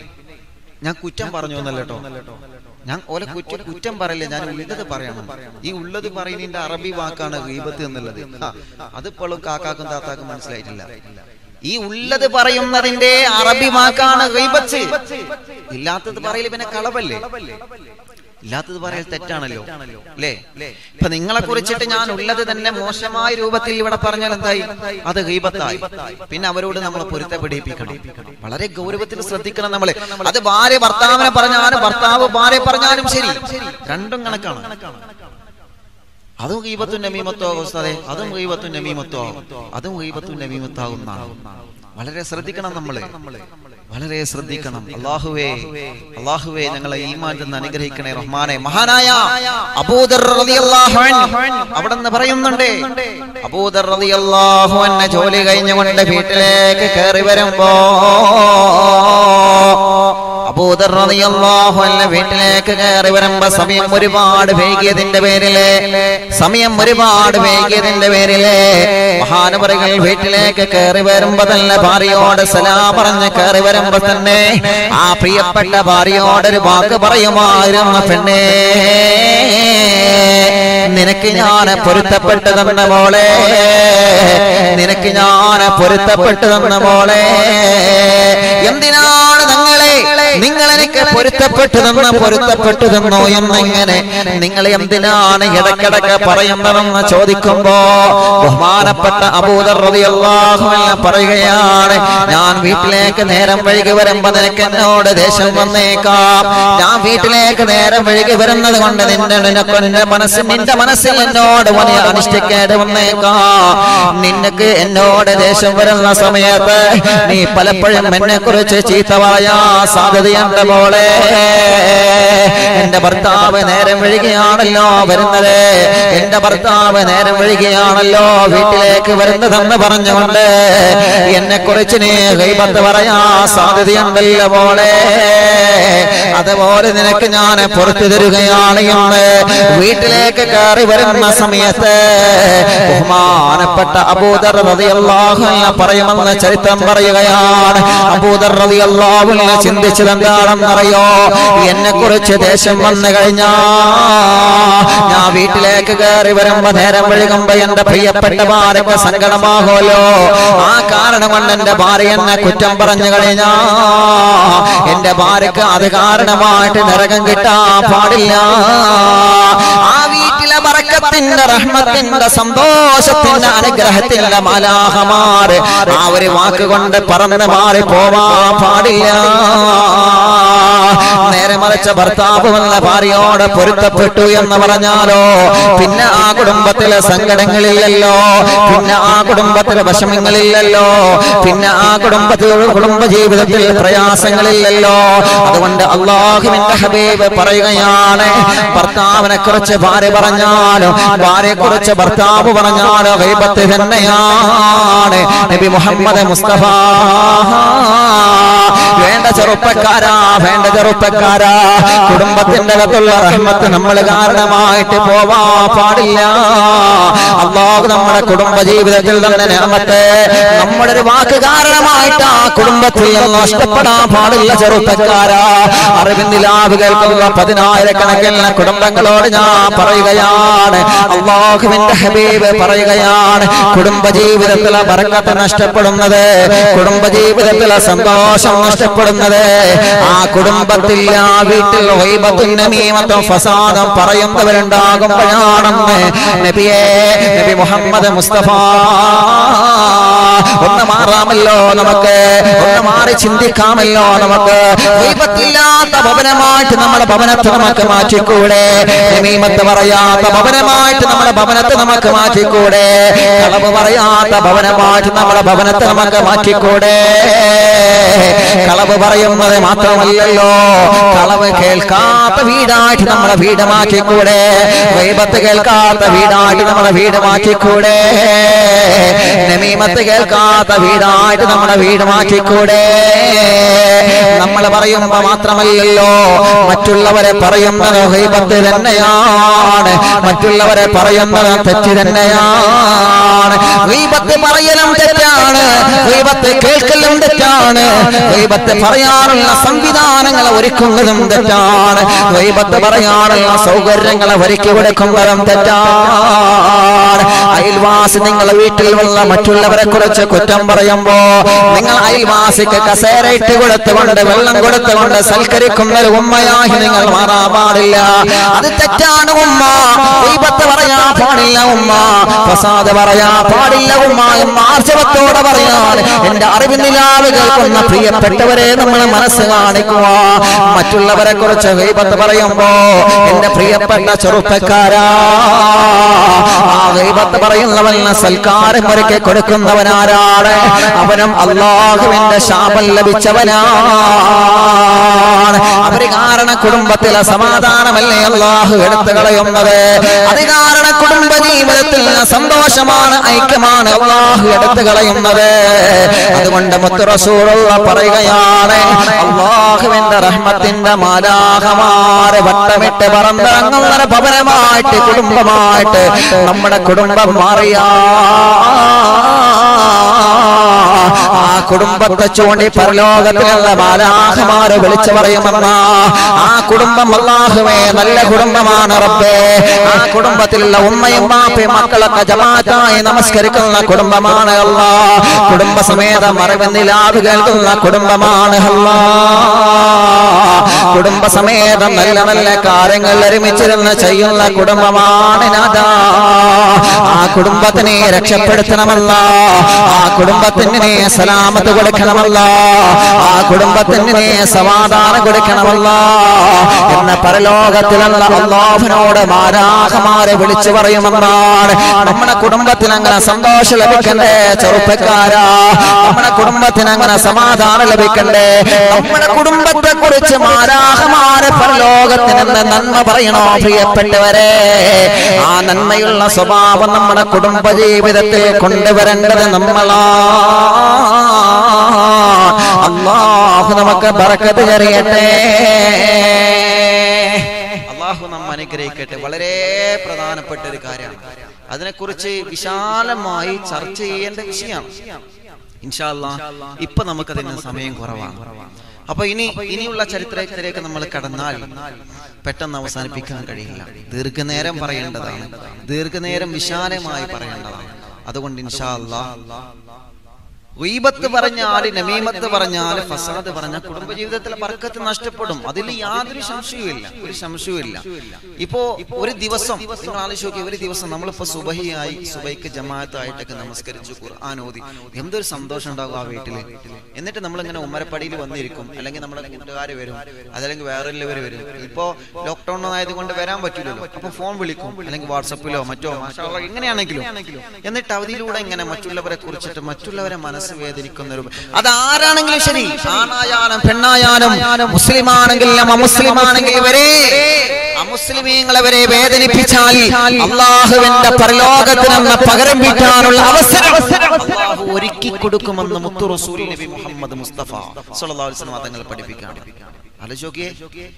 [SPEAKER 1] ഞാൻ കുറ്റം പറഞ്ഞു എന്നല്ലോ, ഞാൻ ഓല കുറ്റം കുറ്റം പറയില്ല, ഞാൻ ഉള്ളത് പറയണം. ഈ ഉള്ളത് പറയുന്നതിന്റെ അറബി വാക്കാണ് ഗീബത്ത് എന്നുള്ളത്. അതിപ്പോഴും കാക്കാക്കും താത്താക്കും മനസ്സിലായിട്ടില്ല. ഈ ഉള്ളത് പറയുന്നതിന്റെ അറബി വാക്കാണ് ഗീബത്ത്. ഇല്ലാത്തത് പറയല് പിന്നെ കളവല്ലേ? ഇല്ലാത്തത് പറയൽ തെറ്റാണല്ലോ അല്ലേ? ഇപ്പൊ നിങ്ങളെ കുറിച്ചിട്ട് ഞാൻ ഉള്ളത് തന്നെ മോശമായ രൂപത്തിൽ ഇവിടെ പറഞ്ഞാൽ എന്തായി? അത് ഗീബത്തായി. പിന്നെ അവരോട് നമ്മൾ പൊരുത്തപ്പെടിപ്പിക്കണം. വളരെ ഗൗരവത്തിൽ ശ്രദ്ധിക്കണം നമ്മള്. അത് ഭാര്യ ഭർത്താവിനെ പറഞ്ഞാലും ഭർത്താവ് ഭാര്യ പറഞ്ഞാലും ശരി, രണ്ടും കണക്കാണ്. അതും ഗീബത്തും നമീമത്തോ അവസ്ഥ, അതും ഗീബത്തും നമീമത്തോ, അതും ഗീബത്തും നമീമത്താകുന്നതാണ്. വളരെ ശ്രദ്ധിക്കണം, നമ്മള് വളരെ ശ്രദ്ധിക്കണം. അല്ലാഹുവേ അല്ലാഹുവേ ഞങ്ങളെ ഈമാൻ തന്ന് അനുഗ്രഹിക്കണേ റഹ്മാനെ. മഹാനായ അബൂദർ റളിയല്ലാഹു അൻഹു അവിടെന്ന് പറയുന്നുണ്ട്, അബൂദർ റളിയല്ലാഹു അൻഹു ജോലി കഴിഞ്ഞുകൊണ്ട് വീട്ടിലേക്ക് കയറി വരുമ്പോ അബൂദർ റളിയല്ലാഹു അൻഹു വീട്ടിലേക്ക് കയറി വരുമ്പോ സമയം ഒരുപാട് വൈകിയതിന്റെ പേരില് സമയം ഒരുപാട് വൈകിയതിന്റെ പേരില് മഹാനവറുകൾ വീട്ടിലേക്ക് കയറി വരുമ്പോ തന്നെ ഭാര്യയോട് സലാം പറഞ്ഞ് കയറി വരുമ്പോ തന്നെ ആ പ്രിയപ്പെട്ട ഭാര്യയോടൊരു വാക്ക് പറയുമായിരുന്നു, പെണ്ണേ നിനക്ക് ഞാൻ പൊരുത്തപ്പെട്ടു തന്ന മോളെ, നിനക്ക് ഞാൻ പൊരുത്തപ്പെട്ടു തന്ന മോളെ, എന്തിനാണ് നിങ്ങളെ നിങ്ങൾ എനിക്ക് പൊരുത്തപ്പെട്ടു തന്ന പൊരുത്തപ്പെട്ടു തന്നോ എന്നിങ്ങനെ നിങ്ങൾ എന്തിനാണ് ഇടക്കിടക്ക് പറയുന്നതെന്ന് ചോദിക്കുമ്പോ ബഹുമാനപ്പെട്ട അബൂദർ റളിയല്ലാഹു അൻഹു പറയുകയാണ്, ഞാൻ വീട്ടിലേക്ക് നേരം വൈകി വരുമ്പോ നിനക്ക് എന്നോട് ദേഷ്യം വന്നേക്കാം, ഞാൻ വീട്ടിലേക്ക് നേരം വൈകി വരുന്നത് കൊണ്ട് നിന്റെ നിന്റെ മനസ്സിൽ നിന്റെ മനസ്സിൽ എന്നോട് വലിയ അനിഷ്ടക്കേട് വന്നേക്കാം, നിനക്ക് എന്നോട് ദേഷ്യം വരുന്ന സമയത്ത് നീ പലപ്പോഴും എന്നെ കുറിച്ച് ചീത്ത പറയാ സാധ്യതയുണ്ട് മോളെ, എന്റെ ഭർത്താവ് നേരം വൈകിയാണല്ലോ വരുന്നത്, എന്റെ ഭർത്താവ് നേരം വൈകിയാണല്ലോ വീട്ടിലേക്ക് വരുന്നതെന്ന് പറഞ്ഞുകൊണ്ട് എന്നെ കുറിച്ച് നീ ഗൈബത്ത് പറയാ സാധ്യതയുണ്ടല്ലോ മോളെ, അതുപോലെ നിനക്ക് ഞാൻ പുറത്തു തരികയാണ് എന്ന് വീട്ടിലേക്ക് കയറി വരുന്ന സമയത്ത് ബഹുമാനപ്പെട്ട അബൂദർ റളിയല്ലാഹു അൻഹു പറയുമെന്ന് ചരിത്രം പറയുകയാണ്. അബൂദർ റളിയല്ലാഹു അൻഹു ചിന്തിച്ചത് എന്താണെന്നറിയോ, എന്നെ കുറിച്ച് ദേഷ്യം വന്നു കഴിഞ്ഞാ ഞാൻ വീട്ടിലേക്ക് കയറി വരുമ്പോ നേരം വൈകുമ്പോ എന്റെ പ്രിയപ്പെട്ട ഭാര്യക്ക് സങ്കടമാകുമല്ലോ, ആ കാരണം കൊണ്ട് എന്റെ ഭാര്യ എന്നെ കുറ്റം പറഞ്ഞു കഴിഞ്ഞാ എന്റെ ഭാര്യക്ക് അത് കാരണമായിട്ട് നരകം കിട്ടാൻ പാടില്ല, ആ വീട്ടിലെ ബറക്കത്തിന്റെ റഹ്മത്തിന്റെ സന്തോഷത്തിന്റെ അനുഗ്രഹത്തിന്റെ മലാഹമാര് ആ ഒരു വാക്കുകൊണ്ട് പറന്ന് മാറി പോവാൻ പാടില്ല. നേരെ മറിച്ച ഭർത്താവ് വന്ന ഭാര്യയോട് പൊരുത്തപ്പെട്ടു എന്ന് പറഞ്ഞാലോ പിന്നെ ആ കുടുംബത്തിലെ സങ്കടങ്ങളില്ലല്ലോ, പിന്നെ ആ കുടുംബത്തിലെ വിഷമങ്ങളില്ലല്ലോ, പിന്നെ ആ കുടുംബത്തിൽ കുടുംബ ജീവിതത്തിൽ പ്രയാസങ്ങളില്ലല്ലോ. അതുകൊണ്ട് അല്ലാഹുവിന്റെ ഹബീബ് പറയുകയാണ്, ഭർത്താവിനെ കുറിച്ച് ഭാര്യ പറഞ്ഞാലോ ഭാര്യയെ കുറിച്ച് ഭർത്താവ് പറഞ്ഞാലോ ഗൈബത്ത് തന്നെയാണ്. നബി മുഹമ്മദ് മുസ്തഫ വേണ്ട ചെറുപ്പക്കാരാ, വേണ്ട ചെറുപ്പക്കാരാ, കുടുംബത്തിന്റെ അകത്തുള്ള റഹ്മത്ത് നമ്മൾ കാരണമായിട്ട് പോവാ പാടില്ല. അല്ലാഹു നമ്മുടെ കുടുംബ ജീവിതത്തിൽ തന്നെ നിഅമത്ത് നമ്മുടെ ഒരു വാക്ക് കാരണമായിട്ട് ആ കുടുംബത്തിൽ നിന്ന് നഷ്ടപ്പെടാൻ പാടില്ല ചെറുപ്പക്കാരാ. അറിവിന്ദിലാവ് കേൾക്കുന്ന പതിനായിരക്കണക്കിന് കുടുംബങ്ങളോട് ഞാൻ പറയുകയാണ്, അല്ലാഹുവിന്റെ ഹബീബ് പറയുകയാണ്, കുടുംബ ജീവിതത്തിലെ ബറക്കത്ത് നഷ്ടപ്പെടുന്നത്, കുടുംബ ജീവിതത്തിലെ സന്തോഷം നഷ്ടപ്പെടുന്നത് ആ കുടുംബത്തിൽ ആ വീട്ടിൽ ഗൈബത്തും നമീമത്തും ഫസാദും പറയുന്നവരുണ്ടാകുമ്പോഴാണെന്ന് നബിയേ നബി മുഹമ്മദ് മുസ്തഫ. ഒന്ന് മാറാമല്ലോ നമുക്ക്, ഒന്ന് മാറി ചിന്തിക്കാമല്ലോ നമുക്ക്. ഗൈബത്തില്ലാത്ത ഭവനമായിട്ട് നമ്മുടെ ഭവനത്തെ നമുക്ക് മാറ്റിക്കൂടെ, നമീമത്ത് പറയാത്ത ഭവനമായിട്ട് നമ്മുടെ ഭവനത്തെ നമുക്ക് മാറ്റിക്കൂടെ, കളവ് പറയാത്ത ഭവനമായിട്ട് നമ്മുടെ ഭവനത്തെ നമുക്ക് മാറ്റിക്കൂടെ. കളവ് പറയുന്നത് മാത്രമല്ലല്ലോ, കളവ് കേൾക്കാത്ത വീടായിട്ട് നമ്മുടെ വീട് മാറ്റിക്കൂടെ, ഗൈബത്ത് കേൾക്കാത്ത വീടായിട്ട് നമ്മുടെ വീട് മാറ്റിക്കൂടെ, നമീമത്ത് കേൾക്കാത്ത വീടായിട്ട് നമ്മുടെ വീട് മാറ്റിക്കൂടെ. നമ്മൾ പറയുമ്പോ മാത്രമല്ലല്ലോ, മറ്റുള്ളവരെ പറയുന്നത് ഗൈബത്ത് തന്നെയാണ്, മറ്റുള്ളവരെ പറയുന്നത് തെറ്റ് തന്നെയാണ്. ഗൈബത്ത് പറയലും തെറ്റാണ്, ഗൈബത്ത് കേൾക്കലും തെറ്റാണ്, ഗൈബത്ത് പറയാനുള്ള സംവിധാനങ്ങൾ ഒരുക്കുന്നതും തെറ്റാണ്, ഗൈബത്ത് പറയാനുള്ള സൗകര്യങ്ങൾ ഒരുക്കി കൊടുക്കുന്നതും തെറ്റാണ്. അയൽവാസി നിങ്ങളെ വീട്ടിൽ വന്ന മറ്റുള്ളവരെ കുറിച്ച് കുറ്റം പറയുമ്പോ നിങ്ങൾ അയൽവാസിക്ക് കസേര ഇട്ട് കൊടുത്തുകൊണ്ട് വെള്ളം കൊടുത്തുകൊണ്ട് സൽക്കരിക്കുന്ന ഒരു ഉമ്മയായി നിങ്ങൾ മാറാൻ പാടില്ല. അത് തെറ്റാണ് ഉമ്മ, ഗീബത്ത് പറയാൻ പാടില്ല ഉമ്മ, ഫസാദ് പറയാൻ പാടില്ല ഉമ്മ എന്ന ആർജവത്തോടെ പറയാൻ എന്റെ അറിവിൻ നിലാവ് കേൾക്കുന്ന പ്രിയപ്പെട്ടവരെ നമ്മൾ മനസ്സ് കാണിക്കുക. മറ്റുള്ളവരെ കുറിച്ച് ഗീബത്ത് പറയുമ്പോ എന്റെ പ്രിയപ്പെട്ട ചെറുപ്പക്കാരാ, ആ ഗീബത്ത് പറയുന്നവന് സൽക്കാരം ഒരുക്കി കൊടുക്കുന്നവനാരാണ്? അവനും അല്ലാഹുവിന്റെ ശാപം ലഭിച്ചവനാണ്. അവര് കാരണം കുടുംബത്തിലെ സമാധാനമല്ലേ അല്ലാഹു എടുത്തു കളയുന്നത്. അത് കാരണം കുടുംബ ജീവിതത്തിൽ സന്തോഷമാണ്, ഐക്യമാണ് അല്ലാഹു എടുത്തു കളയുന്നത്. അതുകൊണ്ട് മുത്ത് റസൂലുള്ളാഹി പറയുകയാണ്, അല്ലാഹുവിന്റെ റഹ്മത്തിന്റെ മാലാഖമാരെ വട്ടമിട്ട് പറന്നിറങ്ങുന്ന ഭവനമായിട്ട് കുടുംബമായിട്ട് നമ്മുടെ കുടുംബം മാറിയ ആ കുടുംബത്തെ ചൂണ്ടി പരലോകത്തിലുള്ള മാലാഖമാരെ വിളിച്ചു പറയുമെന്ന ആ കുടുംബം അല്ലാഹുവേ നല്ല കുടുംബമാണ് റബ്ബേ. ആ കുടുംബത്തിലുള്ള ഉമ്മയും ബാപ്പയും മക്കളൊക്കെ ജമാഅത്തായി നമസ്കരിക്കുന്ന കുടുംബമാണ് അല്ലാഹ്. കുടുംബസമേതം അറിവിൻ നിലാവ് കേൾക്കുന്ന കുടുംബമാണ് അല്ലാഹ്. കുടുംബസമേതം നല്ല നല്ല കാര്യങ്ങൾ ഒരുമിച്ചിരുന്ന് ചെയ്യുന്ന കുടുംബമാണ് നാഥാ. ആ കുടുംബത്തിനെ രക്ഷപ്പെടുത്തണമല്ല, ആ കുടുംബത്തിന് സലാമത്ത് കൊടുക്കണമല്ല, ആ കുടുംബത്തിന് സമാധാനം കൊടുക്കണമല്ല എന്ന പരലോകത്തിലുള്ള അല്ലാഹുവിനോട് മാലാഖമാരെ വിളിച്ചു പറയുമെന്നാണ്. നമ്മുടെ കുടുംബത്തിന് അങ്ങനെ സന്തോഷം ലഭിക്കണ്ടേ ചെറുപ്പക്കാരാ? നമ്മുടെ കുടുംബത്തിന് അങ്ങനെ സമാധാനം ലഭിക്കണ്ടേ? നമ്മുടെ കുടുംബത്തെ കുറിച്ച് മാലാഖമാരെ പരലോകത്തിന് നന്മ പറയണോ പ്രിയപ്പെട്ടവരെ? ആ നന്മയുള്ള സ്വഭാവം നമ്മുടെ കുടുംബ ജീവിതത്തിൽ കൊണ്ടുവരേണ്ടത് നമ്മളാ. അല്ലാഹു നമുക്ക് ബറക്കത്ത് ചൊരിയട്ടെ. അല്ലാഹു നമ്മെ അനുഗ്രഹിക്കട്ടെ. വളരെ പ്രധാനപ്പെട്ട ഒരു കാര്യമാണ്, അതിനെക്കുറിച്ച് വിശാലമായി ചർച്ച ചെയ്യേണ്ട വിഷയമാണ്. ഇൻഷാ അല്ലാഹ് ഇപ്പൊ നമുക്കതിന് സമയം കുറവാണ്. അപ്പൊ ഇനി ഇനിയുള്ള ചരിത്രത്തിലേക്ക് നമ്മൾ കടന്നാൽ പെട്ടെന്ന് അവസാനിപ്പിക്കാൻ കഴിയില്ല. ദീർഘനേരം പറയേണ്ടതാണ്, ദീർഘനേരം വിശാലമായി പറയേണ്ടതാണ്. അതുകൊണ്ട് ഇൻഷാ അല്ലാഹ് ഗീബത്ത് പറഞ്ഞാല്, നമീമത്ത് പറഞ്ഞാല്, ഫസാദ് പറഞ്ഞാൽ കുടുംബജീവിതത്തിലെ ബർക്കത്ത് നഷ്ടപ്പെടും. അതിൽ യാതൊരു സംശയവുമില്ല, ഒരു സംശയവുമില്ല. ഇപ്പോ ഒരു ദിവസം നിങ്ങൾ ആലോചിച്ച് നോക്കി, ഒരു ദിവസം നമ്മളിപ്പോ സുബഹിയായി സുബൈക്ക് ജമാഅത്തായിട്ടൊക്കെ നമസ്കരിച്ചു, ഖുർആൻ ഓതി, എന്തൊരു സന്തോഷം ഉണ്ടാകും ആ വീട്ടില്. എന്നിട്ട് നമ്മളിങ്ങനെ ഉമ്മരപ്പടിയിൽ വന്നിരിക്കും, അല്ലെങ്കിൽ നമ്മുടെ കൂട്ടുകാർ വരും, അതല്ലെങ്കിൽ വേറെല്ലാവർ വരും. ഇപ്പോ ലോക്ക്ഡൌൺ ആയതുകൊണ്ട് വരാൻ പറ്റില്ലല്ലോ, അപ്പൊ ഫോൺ വിളിക്കും, അല്ലെങ്കിൽ വാട്സപ്പിലോ മറ്റോ മാഷാ അല്ലാഹ് എങ്ങനെയാണെങ്കിലും. എന്നിട്ട് അവധിയിലൂടെ ഇങ്ങനെ മറ്റുള്ളവരെ കുറിച്ചിട്ട് മറ്റുള്ളവരെ മനസ്സ് വേദനിക്കുന്ന ഒരു, അതാരാണെങ്കിലും ശരി, ആണായാലും പെണ്ണായാലും, മുസ്ലിം ആണെങ്കിലും അമുസ്ലിം ആണെങ്കിലും വരെ അമുസ്ലിമീങ്ങളെ വരെ വേദനിപ്പിച്ചാൽ അല്ലാഹുവിന്റെ പരലോകത്തിനെന്ന പകരം വീട്ടാനുള്ള അവസരം അല്ലാഹു ഒരുക്കി കൊടുക്കുമെന്ന് മുത്തു റസൂൽ നബി മുഹമ്മദ് മുസ്തഫ സ്വല്ലല്ലാഹു അലൈഹി വസല്ലം തങ്ങൾ പഠിപ്പിക്കുകയാണ്. ആലോചിക്കേ,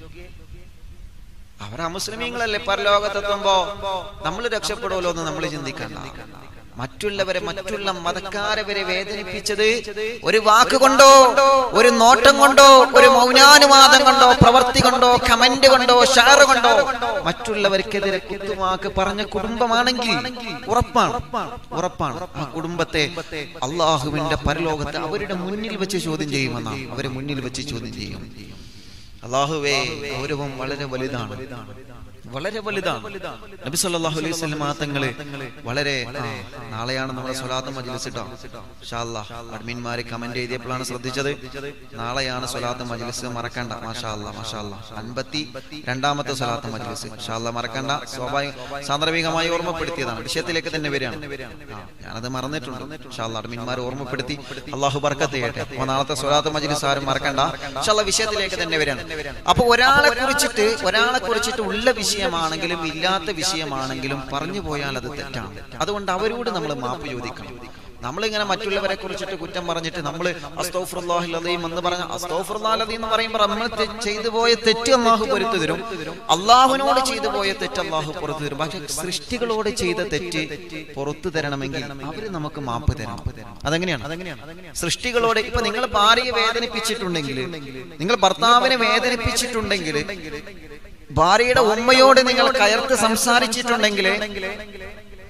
[SPEAKER 1] അവർ അമുസ്ലിമീങ്ങളല്ലേ പരലോകത്തെത്തുമ്പോ നമ്മൾ രക്ഷപ്പെടുമല്ലോ എന്ന് നമ്മൾ ചിന്തിക്കണ്ട. മറ്റുള്ളവരെ, മറ്റുള്ള മതക്കാരെ വരെ വേദനിപ്പിച്ചത് ഒരു വാക്ക് കൊണ്ടോ, ഒരു നോട്ടം കൊണ്ടോ, ഒരു മൗനാനുവാദം കൊണ്ടോ, പ്രവൃത്തി കൊണ്ടോ, കമന്റ് കൊണ്ടോ, ഷെയർ കൊണ്ടോ മറ്റുള്ളവർക്കെതിരെ കുത്തുവാക്ക് പറഞ്ഞ കുടുംബമാണെങ്കിൽ ഉറപ്പാണ് ഉറപ്പാണ് ആ കുടുംബത്തെ അള്ളാഹുവിന്റെ പരലോകത്ത് അവരുടെ മുന്നിൽ വെച്ച് ചോദ്യം ചെയ്യുമെന്നാണ്. അവരെ മുന്നിൽ വെച്ച് ചോദ്യം ചെയ്യും. അല്ലാഹുവേ, ഗൗരവം വളരെ വലുതാണ്, വളരെ വലുതാണ്. നബി സല്ലല്ലാഹു അലൈഹി വസല്ലം തങ്ങള് വളരെ, നാളെയാണ് നമ്മുടെ സ്വലാത്ത് മജ്ലിസ് ട്ടോ. ഇൻഷാ അല്ലാഹ് അഡ്മിൻമാര് കമന്റ് എഴുതിയപ്പോഴാണ് ശ്രദ്ധിച്ചത്. നാളെയാണ് സ്വലാത്ത് മജ്ലിസ്, മറക്കണ്ട. മാഷാ അല്ലാഹ് മാഷാ അല്ലാഹ് അൻപത്തി രണ്ടാമത്തെ സ്വലാത്ത് മജ്ലിസ്, ഇൻഷാ അല്ലാഹ് മറക്കണ്ട. സ്വാഭാവിക സാന്ദർഭികമായി ഓർമ്മപ്പെടുത്തിയതാണ്, വിഷയത്തിലേക്ക് തന്നെ വരികയാണ്. ഞാനത് മറന്നിട്ടുണ്ട്. ഇൻഷാ അല്ലാഹ് അഡ്മിൻമാർ ഓർമ്മപ്പെടുത്തി. അല്ലാഹു ബർക്കത്ത് ചെയ്യട്ടെ. അപ്പൊ നാളത്തെ സ്വലാത്ത് മജ്ലിസ് ആരും മറക്കണ്ട. ഇൻഷാ അല്ലാഹ് വിഷയത്തിലേക്ക് തന്നെ വരികയാണ്. അപ്പൊ ഒരാളെ കുറിച്ചിട്ട് ഒരാളെ കുറിച്ചിട്ട് ഉള്ള വിഷയമാണെങ്കിലും ഇല്ലാത്ത വിഷയമാണെങ്കിലും പറഞ്ഞു പോയാൽ അത് തെറ്റാണ്. അതുകൊണ്ട് അവരോട് നമ്മൾ മാപ്പ് ചോദിക്കണം. നമ്മളിങ്ങനെ മറ്റുള്ളവരെ കുറിച്ചിട്ട് കുറ്റം പറഞ്ഞിട്ട് നമ്മൾ അസ്തഗ്ഫിറുല്ലാഹിൽ അദീം എന്ന് പറഞ്ഞ, അസ്തഗ്ഫിറുല്ലാഹിൽ അദീം എന്ന് പറയുമ്പോൾ നമ്മൾ ചെയ്തു പോയ തെറ്റ് അല്ലാഹു പൊറുത്തു തരും. അള്ളാഹുവിനോട് ചെയ്തു പോയ തെറ്റ് അല്ലാഹു പുറത്തു തരും. പക്ഷെ സൃഷ്ടികളോട് ചെയ്ത തെറ്റ് പുറത്തു തരണമെങ്കിൽ അവര് നമുക്ക് മാപ്പ് തരണം. അതെങ്ങനെയാണ്? സൃഷ്ടികളോട്, ഇപ്പൊ നിങ്ങൾ ഭാര്യയെ വേദനിപ്പിച്ചിട്ടുണ്ടെങ്കിൽ, നിങ്ങൾ ഭർത്താവിനെ വേദനിപ്പിച്ചിട്ടുണ്ടെങ്കിൽ, ഭാര്യയുടെ ഉമ്മയോട് നിങ്ങൾ കയർത്ത് സംസാരിച്ചിട്ടുണ്ടെങ്കിൽ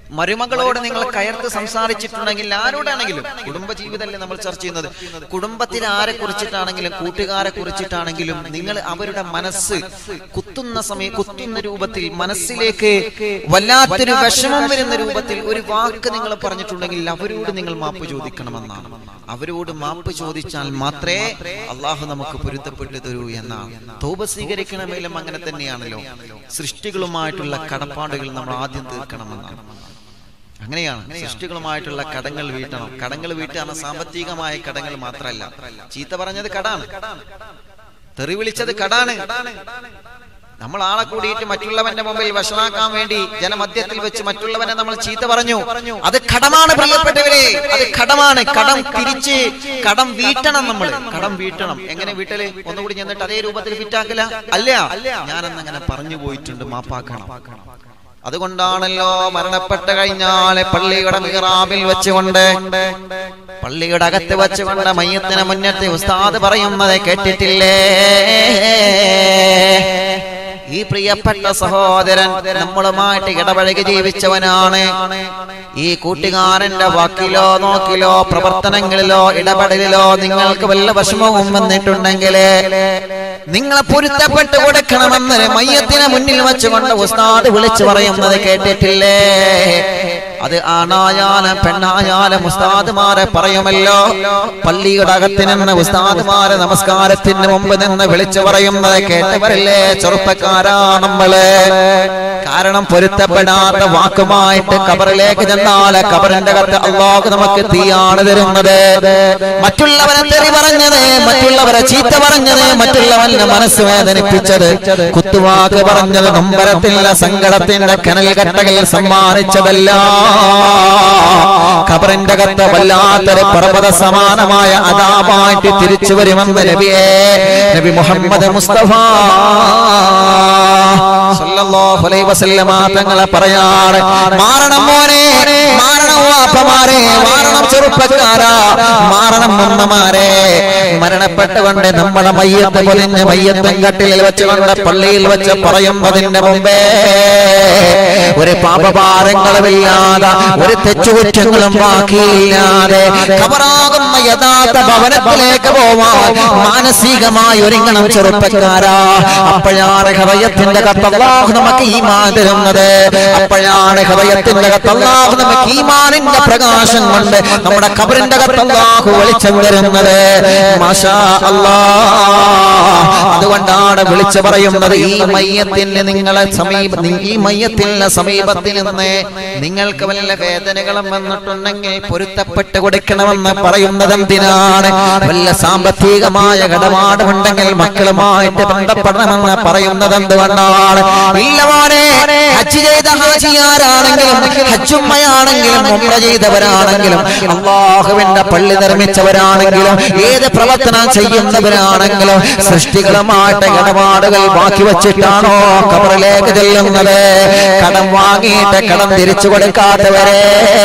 [SPEAKER 1] മരുമകളോട് നിങ്ങൾ കയർത്ത് സംസാരിച്ചിട്ടുണ്ടെങ്കിൽ ആരോടാണെങ്കിലും, കുടുംബജീവിതമല്ലേ നമ്മൾ ചർച്ച ചെയ്യുന്നത്, കുടുംബത്തിൽ ആരെ കുറിച്ചിട്ടാണെങ്കിലും കൂട്ടുകാരെ കുറിച്ചിട്ടാണെങ്കിലും നിങ്ങൾ അവരുടെ മനസ്സ് കുത്തുന്ന സമയം കുത്തുന്ന രൂപത്തിൽ, മനസ്സിലേക്ക് വല്ലാത്തൊരു വിഷമം വരുന്ന രൂപത്തിൽ ഒരു വാക്ക് നിങ്ങൾ പറഞ്ഞിട്ടുണ്ടെങ്കിൽ അവരോട് നിങ്ങൾ മാപ്പ് ചോദിക്കണമെന്നാണ്. അവരോട് മാപ്പ് ചോദിച്ചാൽ മാത്രമേ അള്ളാഹു നമുക്ക് പൊരുത്തപ്പെട്ടു തരൂ എന്നാണ്. തൗബ സ്വീകരിക്കണമെങ്കിലും അങ്ങനെ തന്നെയാണല്ലോ. സൃഷ്ടികളുമായിട്ടുള്ള കടപ്പാടുകൾ നമ്മൾ ആദ്യം തീർക്കണമെന്നാണ്. അങ്ങനെയാണ്, സൃഷ്ടികളുമായിട്ടുള്ള കടങ്ങൾ വീട്ടണം. കടങ്ങൾ വീട്ടാണ് സാമ്പത്തികമായ കടങ്ങൾ മാത്രമല്ല. ചീത്ത പറഞ്ഞത് കടാണ്, തെറി വിളിച്ചത് കടാണ്. നമ്മൾ ആളെ കൂടിയിട്ട് മറ്റുള്ളവന്റെ മുമ്പിൽ വഷളാക്കാൻ വേണ്ടി ജനമധ്യത്തിൽ വെച്ച് മറ്റുള്ളവനെ നമ്മൾ ചീത്ത പറഞ്ഞു, അത് കടമാണ് പ്രിയപ്പെട്ടവരെ, അത് കടമാണ്. കടം തിരിച്ച് കടം വീട്ടണം. നമ്മൾ കടം വീട്ടണം. എങ്ങനെ വീട്ടല്? ഒന്നുകൂടി ചെന്നിട്ട് അതേ രൂപത്തിൽ ഫിറ്റാക്കല അല്ല, ഞാനെന്ന് അങ്ങനെ പറഞ്ഞു പോയിട്ടുണ്ട്, മാപ്പാക്കണം. അതുകൊണ്ടാണല്ലോ മരണപ്പെട്ട് കഴിഞ്ഞാൽ പള്ളിയുടെ മിഹ്റാബിൽ വെച്ചുകൊണ്ട്, പള്ളിയുടെ അകത്ത് വെച്ചുകൊണ്ട് മയ്യത്തിന് മുന്നത്തെ ഉസ്താദ് പറയുന്നത് കേട്ടിട്ടില്ലേ? ഈ പ്രിയപ്പെട്ട സഹോദരൻ നമ്മളുമായിട്ട് ഇടപഴകി ജീവിച്ചവനാണ്. ഈ കൂട്ടുകാരന്റെ വാക്കിലോ നോക്കിലോ പ്രവർത്തനങ്ങളിലോ ഇടപെടലിലോ നിങ്ങൾക്ക് വല്ല വിഷമവും വന്നിട്ടുണ്ടെങ്കിൽ നിങ്ങളെ പൊരുത്തപ്പെട്ട് കൊടുക്കണമെന്ന് മയ്യത്തിനെ മുന്നിൽ വെച്ചുകൊണ്ട് ഉസ്താദ് വിളിച്ചു പറയുന്നത് കേട്ടിട്ടില്ലേ? അത് ആണായാലും പെണ്ണായാലും ഉസ്താദുമാരെ പറയുമല്ലോ. പള്ളിയുടെ അകത്ത് നിന്ന് ഉസ്താദുമാരെ നമസ്കാരത്തിന് മുമ്പ് നിന്ന് വിളിച്ചു പറയുന്നത് കേട്ടവരല്ലേ ചെറുപ്പക്കാരാ നമ്മള്? കാരണം പൊരുത്തപ്പെടാത്ത വാക്കുമായിട്ട് കബറിലേക്ക് ചെന്നാൽ കബറിന്റെ അകത്ത് അല്ലാഹു നമുക്ക് തീയാണ് തരുന്നത്. മറ്റുള്ളവരെ തെറി പറഞ്ഞത്, മറ്റുള്ളവരെ ചീത്ത പറഞ്ഞത്, മറ്റുള്ളവന്റെ മനസ്സ് വേദനിപ്പിച്ചത്, കുത്തുവാക്ക് പറഞ്ഞത്, നൊമ്പരത്തിലുള്ള സങ്കടത്തിന്റെ കനൽ കട്ടകൾ സമ്മാനിച്ചതല്ല. ഖബറിന്റെ അകത്ത് വല്ലാത്തൊരു പർവ്വത സമാനമായ അദാബായിട്ട് തിരിച്ചു വരുമെന്ന് നബിയേ നബി മുഹമ്മദ് മുസ്തഫ സല്ലല്ലാഹു അലൈഹി വസല്ലമ തങ്ങളെ പറയാണ്, മാറണം മോനെ, മാറണം വാപ്പമാരെ, മാറണം ചെറുപ്പക്കാരാ, മാറണം ഉമ്മമാരെ. മരണപ്പെട്ടുകൊണ്ട് നമ്മളെ മയ്യത്ത് പൊലിഞ്ഞ് മയ്യത്തും കട്ടിലിൽ വെച്ചുകൊണ്ട് പള്ളിയിൽ വെച്ച് പറയുന്നതിന്റെ മുമ്പേ ഒരു പാപഭാരങ്ങളുമില്ലാതെ ഒരു തെറ്റുകുറ്റങ്ങളും ബാക്കിയില്ലാതെ ഖബറാകുന്ന യഥാർത്ഥ ഭവനത്തിലേക്ക് പോവാൻ മാനസികമായി ഒരുങ്ങണം ചെറുപ്പക്കാരാ. അപ്പോഴാണ് ഹൃദയത്തിന്റെ കത്ത് അല്ലാഹു നമുക്ക് ഈമാൻ തരുന്നത്. അപ്പോഴാണ് ഹൃദയത്തിന്റെ കത്ത് അല്ലാഹു നമുക്ക് ഈമാനിന്റെ പ്രകാശം കൊണ്ട് നമ്മുടെ ഖബറിന്റെ കത്ത് അല്ലാഹു വെളിച്ചം തരുന്നത്. മാഷാ അല്ലാഹ്. അതുകൊണ്ടാണ് വിളിച്ചു പറയുന്നത്, ഈ മയ്യത്തിന് നിങ്ങളെ സമീപ ഈ മയ്യത്തിന്റെ സമീപത്തിൽ നിന്ന് നിങ്ങൾക്ക് വല്ല വേദനകളും വന്നിട്ടുണ്ടെങ്കിൽ പൊരുത്തപ്പെട്ട് കൊടുക്കണമെന്ന് പറയുന്നത് എന്തിനാണ്? വല്ല സാമ്പത്തികമായ ഇടപാടുമുണ്ടെങ്കിൽ മക്കളുമായിട്ട് ബന്ധപ്പെടണമെന്ന് പറയുന്നത് എന്തുകൊണ്ടാണ്? ഇല്ലവാനെ ഹജ്ജ് ചെയ്ത ഹാജിയാരാണെങ്കിലും ഹജ്ജുമ്മയാണെങ്കിലും ഉംറ ചെയ്തവരാണെങ്കിലും അല്ലാഹുവിന്റെ പള്ളി നിർമ്മിച്ചവരാണെങ്കിലും ഏത് പ്രവർത്തനം ചെയ്യുന്നവരാണെങ്കിലും സൃഷ്ടികളുമായിട്ട് ഇടപാടുകൾ ബാക്കി വെച്ചിട്ടാണോ ഖബറിലേക്ക് ചെല്ലുന്നത്? കടം വാങ്ങിയിട്ട് കടം തിരിച്ചു കൊടുക്കാത്തവരെ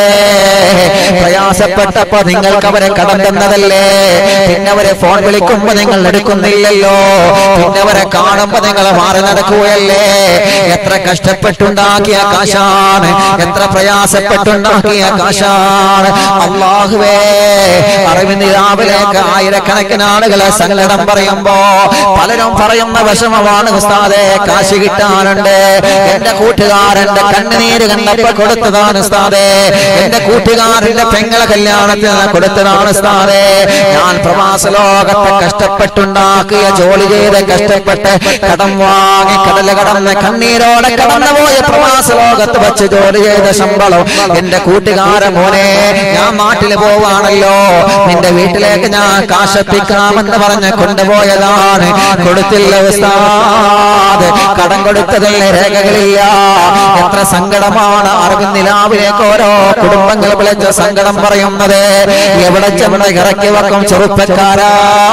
[SPEAKER 1] പ്രയാസപ്പെട്ടപ്പോ നിങ്ങൾക്ക് അവരെ കടം തന്നതല്ലേ? പിന്നെ അവരെ ഫോൺ വിളിക്കുമ്പോ നിങ്ങൾ എടുക്കുന്നില്ലല്ലോ, പിന്നെ അവരെ കാണുമ്പോ നിങ്ങൾ മാറി നടക്കുകയല്ലേ? എത്ര കഷ്ടപ്പെട്ടുണ്ടാക്കിയ കാശാണ്, എത്ര പ്രയാസപ്പെട്ടുണ്ടാക്കിയ കാശാണ്. അല്ലാഹുവേ, അറിവിന് രാവിലേക്ക് ആയിരക്കണക്കിന് ആളുകളെ സങ്കടം പറയുമ്പോ പലരും പറയുന്ന വിഷമമാണ് ഉസ്താദേ, കാശ് കിട്ടാനുണ്ട്. എന്റെ കൂട്ടുകാരന്റെ കണ്ണുനീര് കണ്ടപ്പോ കൊടുത്തതാണ് ഉസ്താദേ, എന്റെ കൂട്ടുകാരന്റെ പെങ്ങളെ കല്യാണത്തിന് കൊടുത്തതാണ് ഉസ്താദേ. ഞാൻ പ്രവാസ ലോകത്തെ കഷ്ടപ്പെട്ടുണ്ടാക്കിയ ജോലി ചെയ്ത് കഷ്ടപ്പെട്ട് കടം വാങ്ങി കടല കടന്ന് കണ്ണീരോടെ കടന്നുപോയ പ്രവാസ ലോകത്ത് വെച്ച് ജോലി ചെയ്ത ശമ്പളം എന്റെ കൂട്ടുകാരൻ മോനെ, ഞാൻ നാട്ടിൽ പോവാണല്ലോ, നിന്റെ വീട്ടിലേക്ക് ഞാൻ കാശെത്തിക്കാമെന്ന് പറഞ്ഞ് കൊണ്ടുപോയതാണ്. കൊടുത്തില്ല ഉസ്താദ്, കടം കൊടുത്തതിലെ രേഖകളില്ല. എത്ര സങ്കടമാണ് അറിവിന്നിലാവിലേക്ക് ഓരോ കുടുംബങ്ങൾ വിളിച്ച സങ്കടം പറയുന്നത്. എവിടെ ചെന്ന് ഇറക്കി വെക്കും ചെറുപ്പക്കാർ?
[SPEAKER 2] കൂട്ടുകാരാ,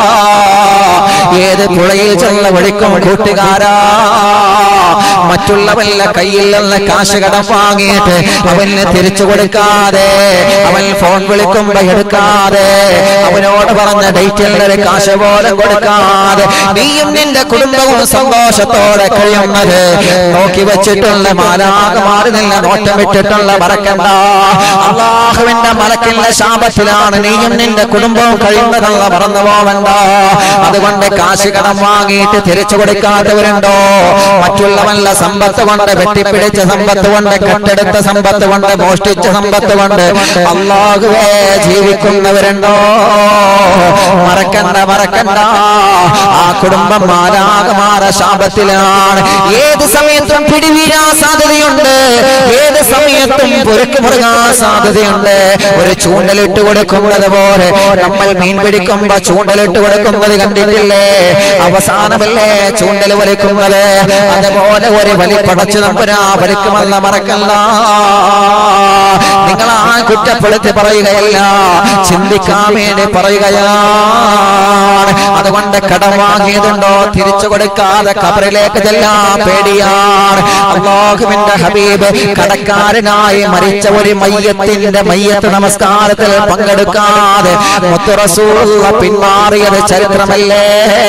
[SPEAKER 2] ഏത് പുഴയിൽ ചെള്ള ഒഴിക്കും കൂട്ടുകാരാ, മറ്റുള്ളവന്റെ കയ്യിൽ നിന്ന് കാശ് കടം വാങ്ങിയിട്ട് അവന് തിരിച്ചു കൊടുക്കാതെ, അവൻ ഫോൺ വിളിക്കുമ്പോ എടുക്കാതെ, അവനോട് പറഞ്ഞ ഡേറ്റിൽ ഒരു കാശ് പോലും കൊടുക്കാതെ നീയും നിന്റെ കുടുംബവും സന്തോഷത്തോടെ കഴിയുന്നത് നോക്കി വെച്ചിട്ടുള്ള മാലാഖമാരിൽ നിന്ന് നോട്ടം വിട്ടിട്ടുള്ള മറക്കണ്ട. അല്ലാഹുവിന്റെ മലക്കിന്റെ ശാപത്തിലാണ് നീയും നിന്റെ കുടുംബവും കഴിയുന്നതെന്ന് മറന്നു പോവണ്ട. അതുകൊണ്ട് കാശ് കടം വാങ്ങിയിട്ട് തിരിച്ചു കൊടുക്കാത്തവരുണ്ടോ? മറ്റുള്ളവന്റെ സമ്പത്ത് കൊണ്ട്, വെട്ടിപ്പിടിച്ച സമ്പത്ത് കൊണ്ട്, കെട്ടെടുത്ത സമ്പത്ത് കൊണ്ട്, മോഷ്ടിച്ച സമ്പത്ത് കൊണ്ട് അല്ലാഹുവേ ജീവിക്കുന്നവരുണ്ടോ? മറക്കണ്ട മറക്കണ്ട. ആ കുടുംബം മാലാഖമാര ശാപത്തിലാണ്. ഏത് സമയത്തും പിടിവീഴാൻ സാധ്യതയുണ്ട്, ഏത് സമയത്തും പൊരുക്ക് മുറുകാൻ സാധ്യതയുണ്ട്. ഒരു ചൂണ്ടലിട്ട് കൊടുക്കുന്നത് പോലെ നമ്മൾ മീൻ പിടിക്കുമ്പോ ചൂണ്ടലിട്ട് കൊടുക്കുന്നത് കണ്ടിട്ടില്ലേ? അവസാനമല്ലേ ചൂണ്ടൽ വലിക്കുന്നത്? അതുപോലെ ഒരു വലി പടച്ചു നമ്പുരാ വലിക്കുമെന്ന് മറക്കല്ല. നിങ്ങൾ ആ കുറ്റപ്പെടുത്തി പറയുകയല്ല, ചിന്തിക്കാൻ വേണ്ടി പറയുകയാണ്. അതുകൊണ്ട് കടം വാങ്ങിയതുണ്ടോ തിരിച്ചു കൊടുക്കാതെ ഖബറിലേക്ക് ചെല്ലാൻ പേടിയാണ്. അല്ലാഹുവിന്റെ ഹബീബ് കടക്കാരനായി മരിച്ച ഒരു മയ്യത്തിന്റെ മയ്യത്ത് നമസ്കാരത്തിൽ പങ്കെടുക്കാതെ മുത്തു റസൂലുള്ള പിന്മാറിയത് ചരിത്രമല്ലേ?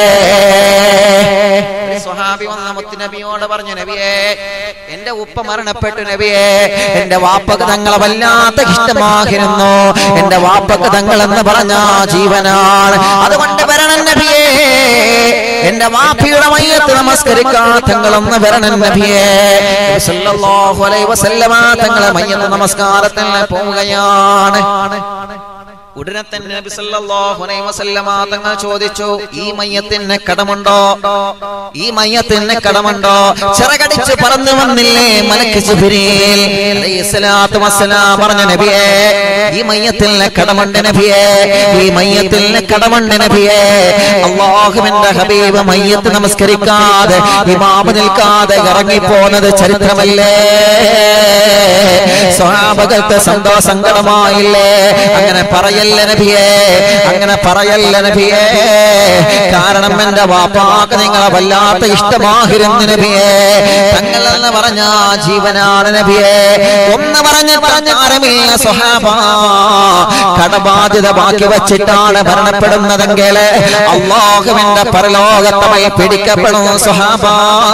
[SPEAKER 2] സ്വഹാബി വന്ന മുത്തുനബിയോട് പറഞ്ഞു, നബിയേ എന്റെ ഉപ്പ മരണപ്പെട്ടു നബിയേ, എന്റെ വാപ്പക്ക് തങ്ങളെ വല്ലാത്ത ഇഷ്ടമായിരുന്നു, എന്റെ വാപ്പക്ക് തങ്ങൾ എന്ന് പറഞ്ഞ ജീവനാണ്, അതുകൊണ്ട് വരണം നബിയേ, എന്റെ വാപ്പയുടെ മയ്യത്ത് നമസ്കരിക്കാൻ തങ്ങളൊന്ന് വരണം നബിയേ. സല്ലല്ലാഹു അലൈഹി വസല്ലമ തങ്ങളെ മയ്യത്ത് നമസ്കാരത്തിന് പോവുകയാണ്. ഉടനെ തന്നെ നബി സല്ലല്ലാഹു അലൈഹി വസല്ലമ തങ്ങൾ ചോദിച്ചു, ഈ മയ്യത്തിന് കടമുണ്ടോ? ഈ മയ്യത്തിന് കടമുണ്ടോ? ചിറകടിച്ച് പറന്നു വന്നില്ലേ മലക്ക് ജിബ്രീൽ അലൈഹിസ്സലാത്തു വസ്സലാം പറഞ്ഞു, നബിയേ ഈ മയ്യത്തിന് കടമുണ്ട് നബിയേ, ഈ മയ്യത്തിന് കടമുണ്ട് നബിയേ. അല്ലാഹുവിന്റെ ഹബീബ് മയ്യത്ത് നമസ്കരിക്കാതെ ഇമാമ് നിൽക്കാതെ ഇറങ്ങിപ്പോന്നത് ചരിത്രമല്ലേ? സ്വഹാബകൾക്ക് സന്തോഷ സങ്കടമായില്ലേ? അങ്ങനെ പറയ നബിയേ, അങ്ങനെ പറയല്ല നബിയേ, കാരണം എന്റെ വാപ്പാക്ക് നിങ്ങളെ വല്ലാത്ത ഇഷ്ടമായിരുന്നു നബിയേ, തങ്ങൾ എന്ന് പറഞ്ഞ ജീവനാണ് നബിയേ. ഒന്ന് പറഞ്ഞ് പറഞ്ഞാരമില്ല സ്വഹാബ, കടബാധ്യത ബാക്കി വച്ചിട്ടാണ് മരണപ്പെടുന്നതെങ്കിൽ അല്ലാഹുവിന്റെ പരലോകത്തമായി പിടിക്കപ്പെടും സ്വഹാബ.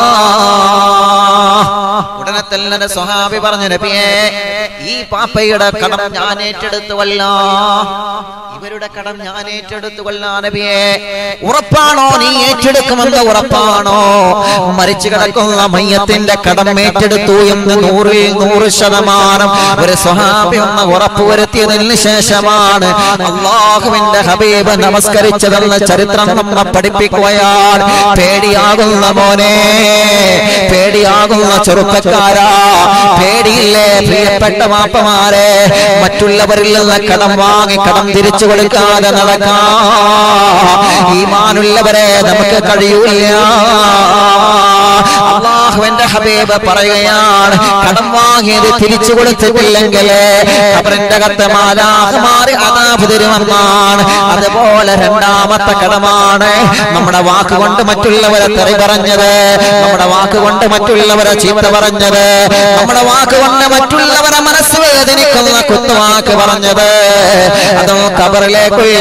[SPEAKER 2] ഉടനെ തന്നെ സ്വഹാബി പറഞ്ഞു, നബിയേ ഈ പാപ്പയുടെ കടം ഞാൻ ഏറ്റെടുത്തുവല്ല, ഇവരുടെ കടം ഞാൻ ഏറ്റെടുത്തുകൊള്ള നബിയേ. ഉറപ്പാണോ നീ ഏറ്റെടുക്കുമെന്ന്? ഉറപ്പാണോ? മരിച്ചു കിടക്കുന്ന മയ്യത്തിന്റെ കടം ഏറ്റെടുത്തു എന്ന് നൂറിൽ നൂറ് ശതമാനം ഒരു സ്വഹാബി ഒന്ന് ഉറപ്പുവരുത്തിയതിന് ശേഷമാണ് അല്ലാഹുവിന്റെ ഹബീബ് നമസ്കരിച്ചതെന്ന് ചരിത്രം നമ്മെ പഠിപ്പിക്കുകയാണ്. പേടിയാകുന്ന മോനെ, പേടിയാകുന്ന ചെറുപ്പക്കാരാ, പേടിയില്ലേ പ്രിയപ്പെട്ട മാപ്പമാരെ? മറ്റുള്ളവരിൽ നിന്ന് കടം വാങ്ങി കടം തിരിച്ചു കൊടുക്കാതെ നടക്കാം ഈമാനുള്ളവരെ നമുക്ക് കഴിയൂല. അല്ലാഹുവിന്റെ ഹബീബ് പറയുകയാണ്, കടം വാങ്ങിയത് തിരിച്ചു കൊടുത്തിട്ടില്ലെങ്കിൽ ഖബറിന്റെ അകത്ത് മാലാഖമാർ അദാബ് തരുമെന്നാണ്. അതുപോലെ രണ്ടാമത്തെ കടമാണ് നമ്മുടെ വാക്കുകൊണ്ട് മറ്റുള്ളവരെ തെറി പറഞ്ഞത്, നമ്മുടെ വാക്കുകൊണ്ട് മറ്റുള്ളവരെ ചീത്ത പറഞ്ഞത്, നമ്മുടെ വാക്കുകൊണ്ട് മറ്റുള്ളവരെ മനസ്സ് വേദനിക്കുന്ന കുത്തുവാക്ക് പറഞ്ഞത്. അതും ഖബറിലേക്കുള്ള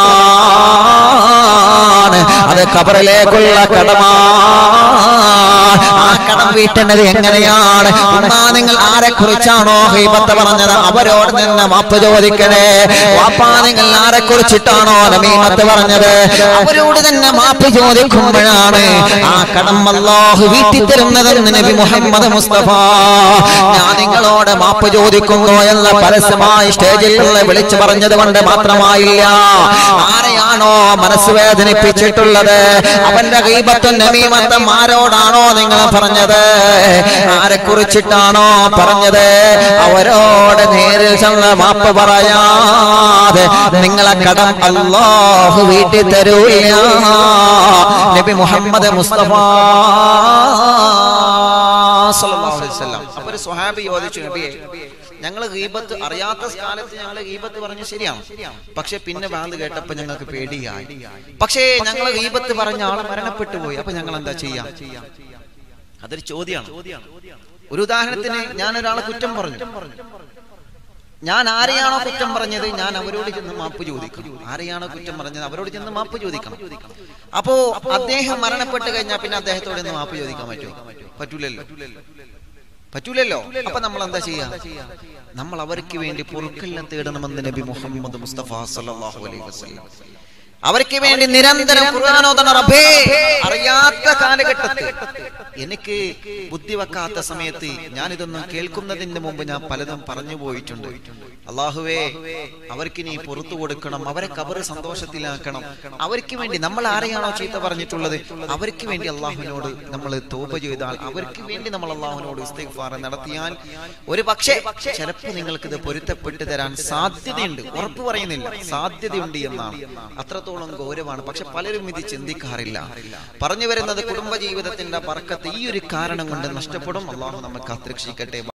[SPEAKER 2] കടമാണ്, അത് ഖബറിലേക്കുള്ള കടമാണ്. ആ കടം വീട്ടുന്നത് എങ്ങനെയാണ്? ഒന്നാ നിങ്ങൾ ആരെ കുറിച്ചാണോ ഗീബത്ത് പറഞ്ഞത് അവരോട് നിന്ന് മാപ്പ് ചോദിക്കണേ. വാപ്പാ നിങ്ങൾ ആരെ കുറിച്ചിട്ടാണോ നമീമത്ത് പറഞ്ഞത് അവരോട് തന്നെ മാപ്പ് ചോദിക്കുമ്പോഴാണ് ആ കടം അല്ലാഹു വീട്ടി തരുന്നതെന്ന് നബി മുഹമ്മദ് മുസ്തഫ. ഞാൻ നിങ്ങളോട് മാപ്പ് ചോദിക്കുന്നു എന്ന് പരസ്യമായി സ്റ്റേജിൽ വിളിച്ചു പറഞ്ഞത് കൊണ്ട് മാത്രമായില്ല. ആരെയാണോ മനസ്സ് വേദനിപ്പിച്ചിട്ടുള്ളത് അവന്റെ ഗീബത്തും നമീമത്തും ആരോടാണോ നിങ്ങൾ പറഞ്ഞത്, ആരെ കുറിച്ചിട്ടാണോ പറഞ്ഞത് അവരോട് നേരിൽ ചെന്ന് മാപ്പ് പറയാതെ നിങ്ങളെ കടം അല്ലാഹു വീട്ടി തരൂല്ല. നബി മുഹമ്മദ് മുസ്തഫ സല്ലല്ലാഹു അലൈഹി വസല്ലം. അപ്പോൾ ഒരു സ്വഹാബി ചോദിച്ചു, നബിയെ
[SPEAKER 1] ഞങ്ങൾ ഗീബത്ത് അറിയാത്ത കാലത്ത് ഞങ്ങൾ ഗീബത്ത് പറഞ്ഞു ശരിയാണ്, പക്ഷെ പിന്നെ ബാങ്ക് കേട്ടപ്പോ ഞങ്ങൾക്ക് പേടിയായി. പക്ഷേ ഞങ്ങൾ ഗീബത്ത് പറഞ്ഞ ആൾ മരണപ്പെട്ടു പോയി, അപ്പൊ ഞങ്ങൾ എന്താ ചെയ്യാം? അതൊരു ചോദ്യമാണ്. ഒരു ഉദാഹരണത്തിന് ഞാൻ ഒരാളെ കുറ്റം പറഞ്ഞു, ഞാൻ ആരെയാണോ കുറ്റം പറഞ്ഞത് ഞാൻ അവരോട് ചെന്ന് മാപ്പ് ചോദിക്കണം. ആരെയാണോ കുറ്റം പറഞ്ഞത് അവരോട് ചെന്ന് മാപ്പ് ചോദിക്കണം. അപ്പോ അദ്ദേഹം മരണപ്പെട്ട് കഴിഞ്ഞാൽ പിന്നെ അദ്ദേഹത്തോട് ഒന്ന് മാപ്പ് ചോദിക്കാൻ പറ്റുമോ? പറ്റൂലല്ലോ, പറ്റൂലല്ലോ. അപ്പൊ നമ്മൾ എന്താ ചെയ്യാ? നമ്മൾ അവർക്ക് വേണ്ടി പൊറുക്കലിനെ തേടണമെന്ന് നബി മുഹമ്മദ് മുസ്തഫ സല്ലല്ലാഹു അലൈഹി വസല്ലം അവർക്ക് വേണ്ടി നിരന്തരം ഖുർആൻ ഓതണം. റബ്ബേ, അറിയാത്ത കാലഘട്ടത്തിൽ എനിക്ക് ബുദ്ധി വെക്കാത്ത സമയത്ത് ഞാൻ ഇതൊന്നും കേൾക്കുന്നതിന് മുമ്പ് ഞാൻ പലതും പറഞ്ഞു പോയിട്ടുണ്ട്. അല്ലാഹുവേ, അവർക്ക് നീ പുറത്തു കൊടുക്കണം, അവരെ ഖബർ സന്തോഷത്തിലാക്കണം. അവർക്ക് വേണ്ടി നമ്മൾ ആരെയാണോ ചീത്ത പറഞ്ഞിട്ടുള്ളത് അവർക്ക് വേണ്ടി അള്ളാഹുവിനോട് നമ്മൾ തൗബ ചെയ്താൽ, അവർക്ക് വേണ്ടി നമ്മൾ അള്ളാഹുവിനോട് ഇസ്തിഗ്ഫാർ നടത്തിയാൽ ഒരു പക്ഷേ ചിലപ്പോൾ നിങ്ങൾക്ക് ഇത് പൊരുത്തപ്പെട്ടു തരാൻ സാധ്യതയുണ്ട്. ഉറപ്പ് പറയുന്നില്ല, സാധ്യതയുണ്ട് എന്നാണ്. അത്രത്തോളം ഗൗരവമാണ്. പക്ഷെ പലരും ഇത് ചിന്തിക്കാറില്ല. പറഞ്ഞു വരുന്നത് കുടുംബ ജീവിതത്തിന്റെ ബർക്കത്ത് ഈ ഒരു കാരണം കൊണ്ട് നഷ്ടപ്പെടും. അള്ളാഹു നമ്മെ കാത്തുരക്ഷിക്കട്ടെ.